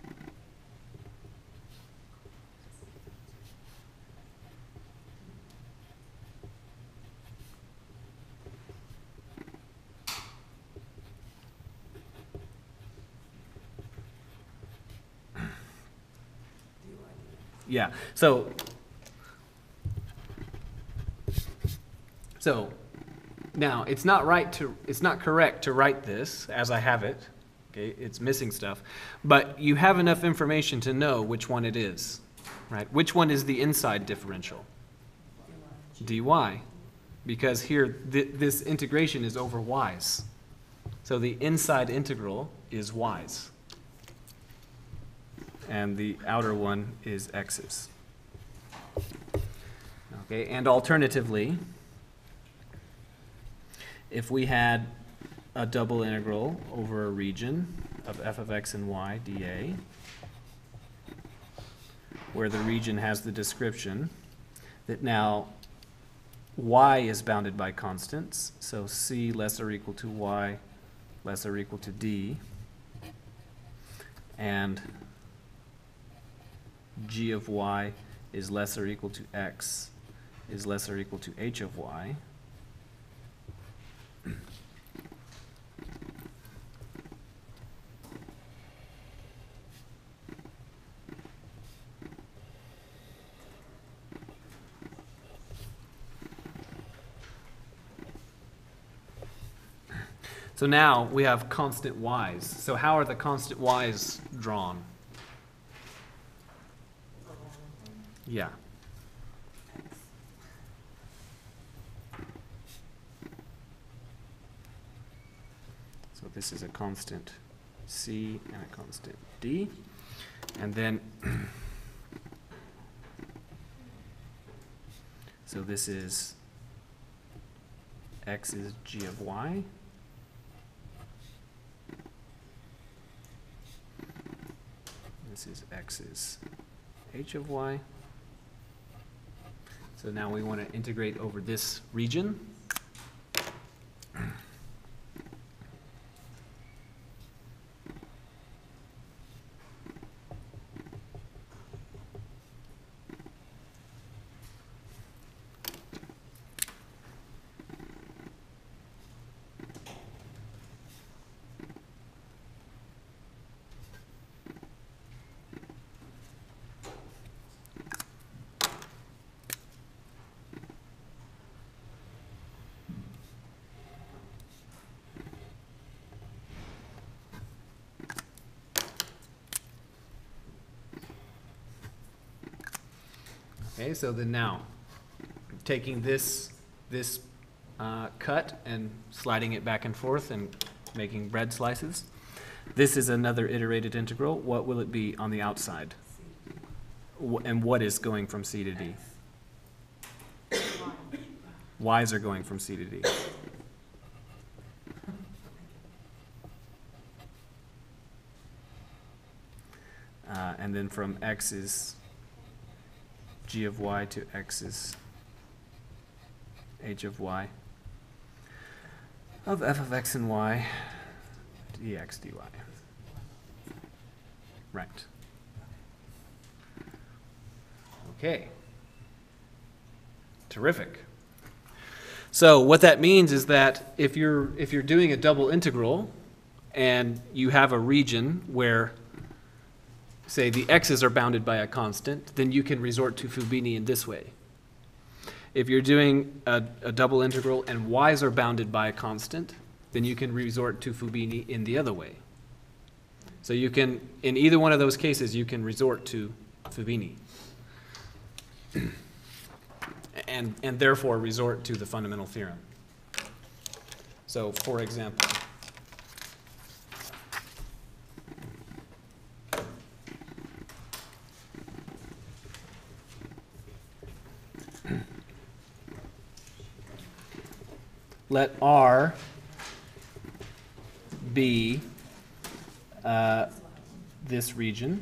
Do you like it? Yeah, so, so, now, it's not right to, it's not correct to write this as I have it, okay, it's missing stuff, but you have enough information to know which one it is, right? Which one is the inside differential? dy, because here, th- this integration is over y's. So the inside integral is y's. And the outer one is x's. Okay, and alternatively, if we had a double integral over a region of f of x and y dA, where the region has the description that now y is bounded by constants, so c less or equal to y less or equal to d, and g of y is less or equal to x is less or equal to h of y. So now we have constant y's. So how are the constant y's drawn? Yeah. So this is a constant c and a constant d. And then, so this is x is g of y. This is x is h of y. So now we want to integrate over this region. Okay, so then now, taking this, this uh, cut and sliding it back and forth and making bread slices, this is another iterated integral. What will it be on the outside? Wh- And what is going from c to d? Y's are going from c to d. Uh, and then from x is g of y to x is h of y of f of x and y dx dy. Right. Okay. Terrific. So what that means is that if you're if you're doing a double integral and you have a region where, say, the x's are bounded by a constant, then you can resort to Fubini in this way. If you're doing a, a double integral and y's are bounded by a constant, then you can resort to Fubini in the other way. So you can, in either one of those cases, you can resort to Fubini. And, and therefore resort to the fundamental theorem. So, for example, let R be uh, this region.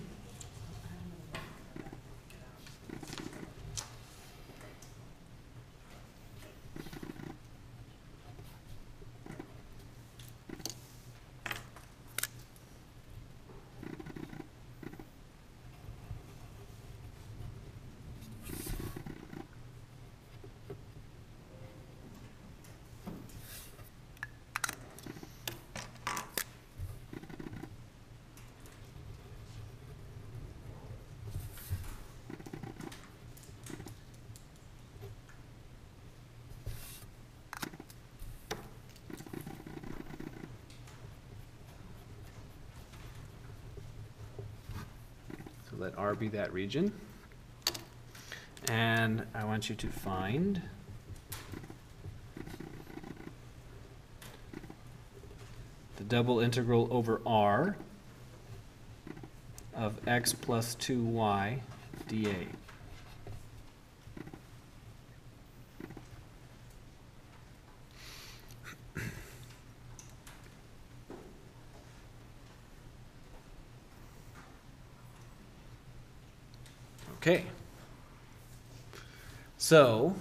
Let R be that region. And I want you to find the double integral over R of x plus two y dA. Okay, so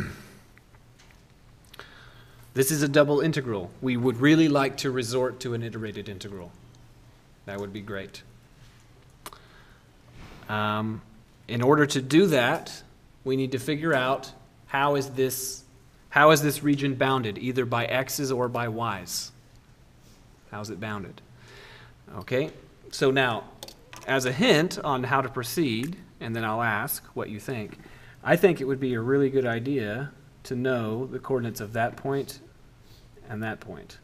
this is a double integral. We would really like to resort to an iterated integral. That would be great. Um, in order to do that, we need to figure out how is this, how is this region bounded, either by x's or by y's. How's it bounded? Okay, so now, as a hint on how to proceed, and then I'll ask what you think, I think it would be a really good idea to know the coordinates of that point and that point.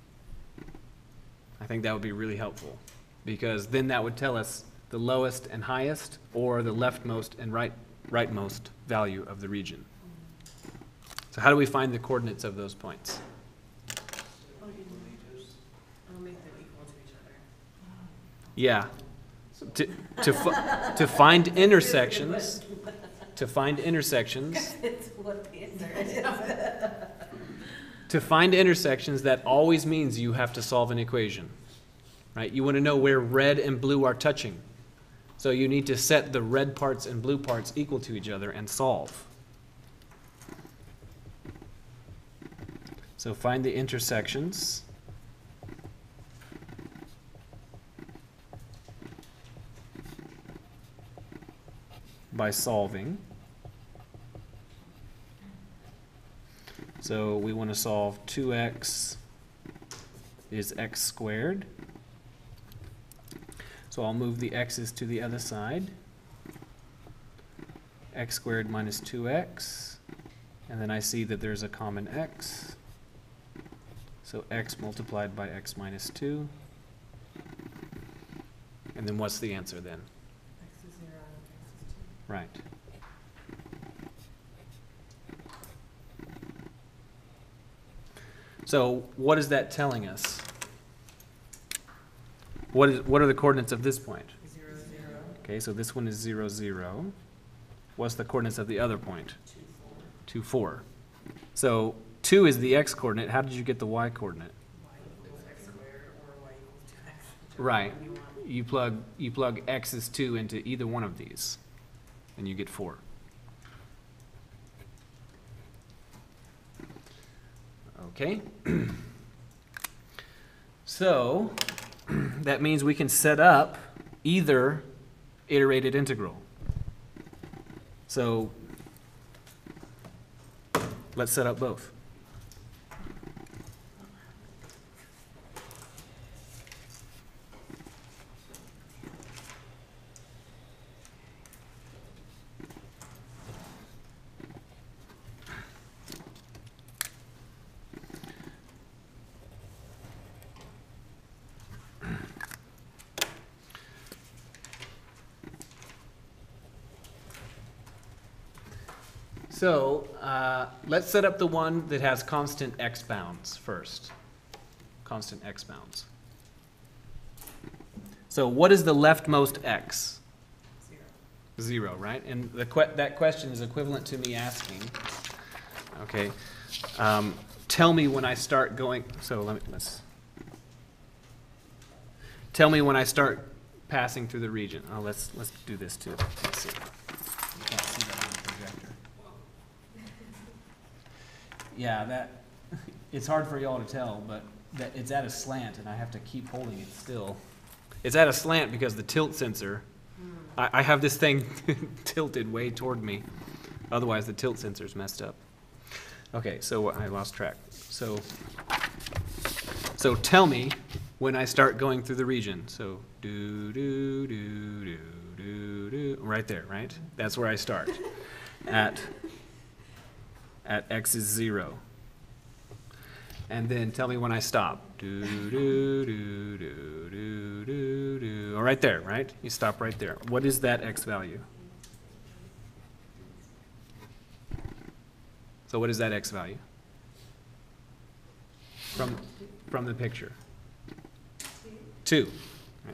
I think that would be really helpful, because then that would tell us the lowest and highest, or the leftmost and right rightmost value of the region. So how do we find the coordinates of those points? I'll make them equal to each other. Yeah. To, to, fi- to find intersections, to find intersections, It's what the answer is. to find intersections, that always means you have to solve an equation, right? You want to know where red and blue are touching. So you need to set the red parts and blue parts equal to each other and solve. So find the intersections. By solving. So we want to solve two x is x squared. So I'll move the x's to the other side. X squared minus two x. And then I see that there's a common x. So x multiplied by x minus two. And then what's the answer then? X is zero and x is two. Right. So what is that telling us? What is, what are the coordinates of this point? Zero, zero, Okay, so this one is zero, zero. What's the coordinates of the other point? two, four. two, four. So two is the x coordinate. How did you get the y coordinate? Y equals x squared or y equals two x. Right. You want. You plug, you plug x is two into either one of these, and you get four. Okay. So that means we can set up either iterated integral. So let's set up both. So uh, let's set up the one that has constant x bounds first. Constant x bounds. So what is the leftmost x? Zero. Zero, right? And the que that question is equivalent to me asking, okay, um, tell me when I start going, so let me, let's, tell me when I start passing through the region. Oh, let's, let's do this too. Let's see. You can't see that on the projector. Yeah, that, it's hard for y'all to tell, but that it's at a slant and I have to keep holding it still. It's at a slant because the tilt sensor, I, I have this thing tilted way toward me. Otherwise the tilt sensor's messed up. Okay, so I lost track. So, so tell me when I start going through the region. So do, do, do, do, do, do, right there, right? That's where I start. At at x is zero. And then tell me when I stop. Do, do, do, do, do, do, do. Oh, right there, right? You stop right there. What is that x value? So what is that x value? From, from the picture. Two. Right.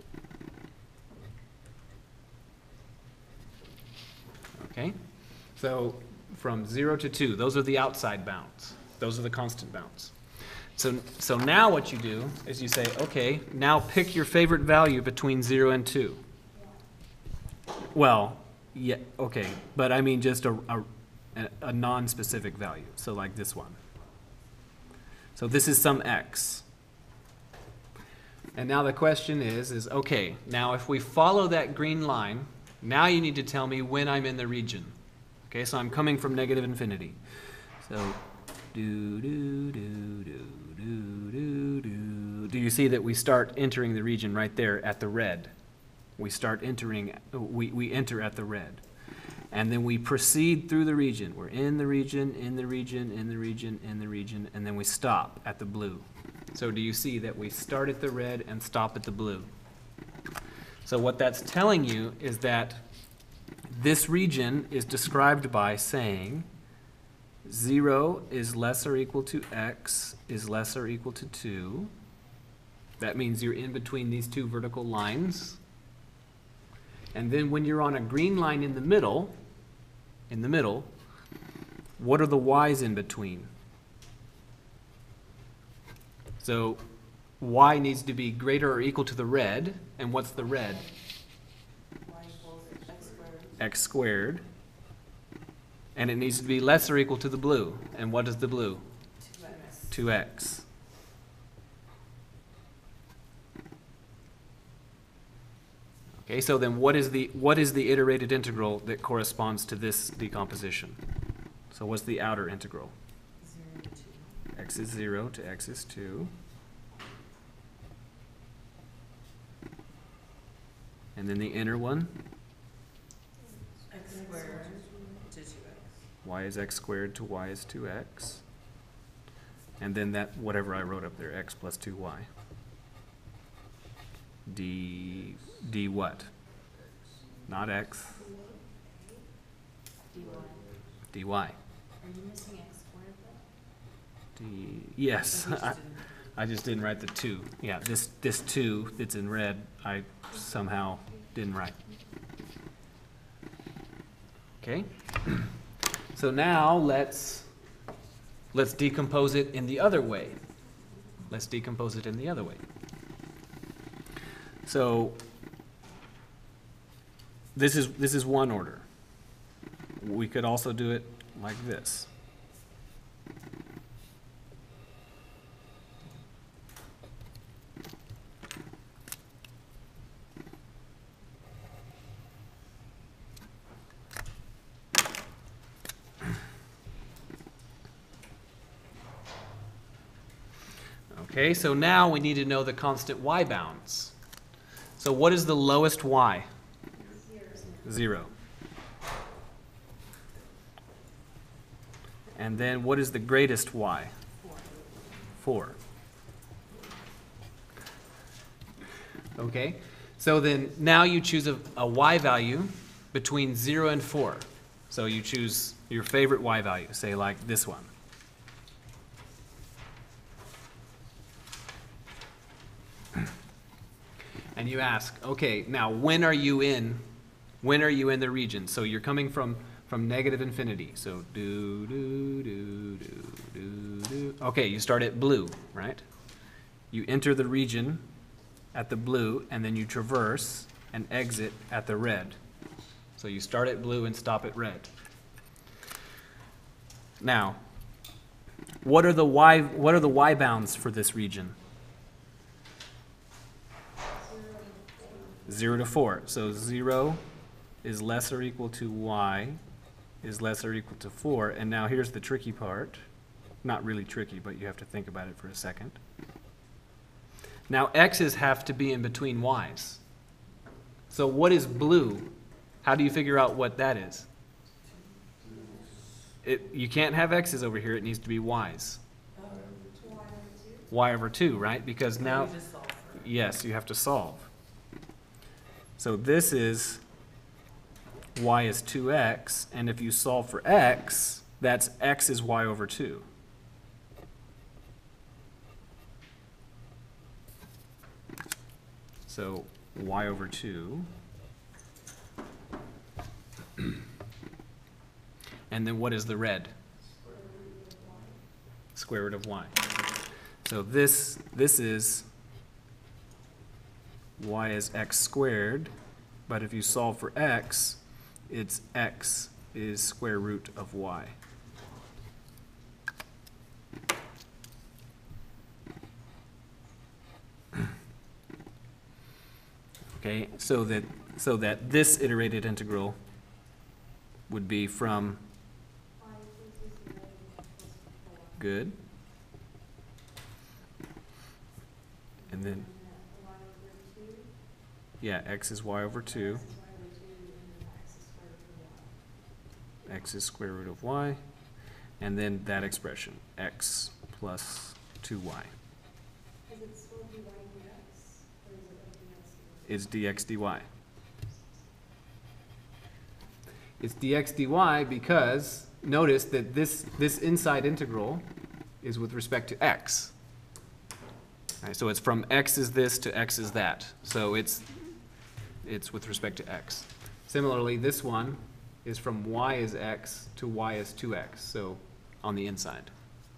Okay, so from zero to two, those are the outside bounds. Those are the constant bounds. So, so now what you do is you say, okay, now pick your favorite value between zero and two. Well, yeah, okay, but I mean just a, a, a non-specific value, so like this one. So this is some x. And now the question is, is okay, now if we follow that green line, Now you need to tell me when I'm in the region. Okay, so I'm coming from negative infinity. So, do, do, do, do, do, do, do. Do you see that we start entering the region right there at the red? We start entering, we, we enter at the red. And then we proceed through the region. We're in the region, in the region, in the region, in the region, and then we stop at the blue. So do you see that we start at the red and stop at the blue? So what that's telling you is that this region is described by saying zero is less or equal to x is less or equal to two. That means you're in between these two vertical lines. And then when you're on a green line in the middle, in the middle, what are the y's in between? So y needs to be greater or equal to the red. And what's the red? Y equals x squared. X squared. And it needs to be less or equal to the blue. And what is the blue? Two x. two x. Okay, so then what is the what is the iterated integral that corresponds to this decomposition? So what's the outer integral? Zero to two. X is zero to x is two. And then the inner one, X squared to two x. y is x squared to y is two x. And then that, whatever I wrote up there, x plus two y. D, d what? Not x, dy. dy. Are you missing x squared though? D, yes, I, I just didn't write the two. Yeah, this, this two that's in red, I somehow didn't write. Okay? So now let's, let's decompose it in the other way. Let's decompose it in the other way. So this is, this is one order. We could also do it like this. Okay, so now we need to know the constant y bounds. So what is the lowest y? Zero. And then what is the greatest y? Four. Okay, so then now you choose a, a y value between zero and four. So you choose your favorite y value, say like this one. And you ask, okay, now when are you in, when are you in the region? So you're coming from, from negative infinity. So do, do, do, do, do, do. Okay, you start at blue, right? You enter the region at the blue, and then you traverse and exit at the red. So you start at blue and stop at red. Now, what are the y, what are the y bounds for this region? Zero to four. So zero is less or equal to y is less or equal to four. And now here's the tricky part. Not really tricky, but you have to think about it for a second. Now x's have to be in between y's. So what is blue? How do you figure out what that is? It, you can't have x's over here. It needs to be y's. Y over two, right? Because now, You just solve for it. yes, you have to solve. So this is y is two x, and if you solve for x, that's x is y over two. So y over two. And then what is the red? Square root of y. So this, this is y is x squared, but if you solve for x, it's x is square root of y. Okay, so that so that this iterated integral would be from, good. And then, yeah, x is y over two. X is square root of y. And then that expression, x plus two y. Is it still dy dx, or is it dx? Is dx dy. It's dx dy because notice that this, this inside integral is with respect to x. All right, so it's from x is this to x is that. So it's, it's with respect to x. Similarly, this one is from y is x to y is two x, so on the inside.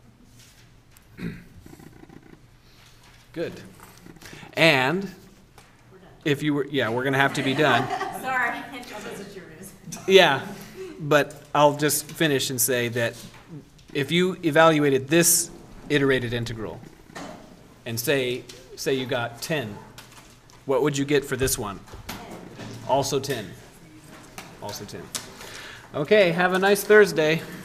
Good. And We're done. if you were, yeah, we're going to have to be done. Sorry. That's what you were Yeah, but I'll just finish and say that if you evaluated this iterated integral and say, say you got ten, what would you get for this one? Also ten. Also ten. Okay, have a nice Thursday.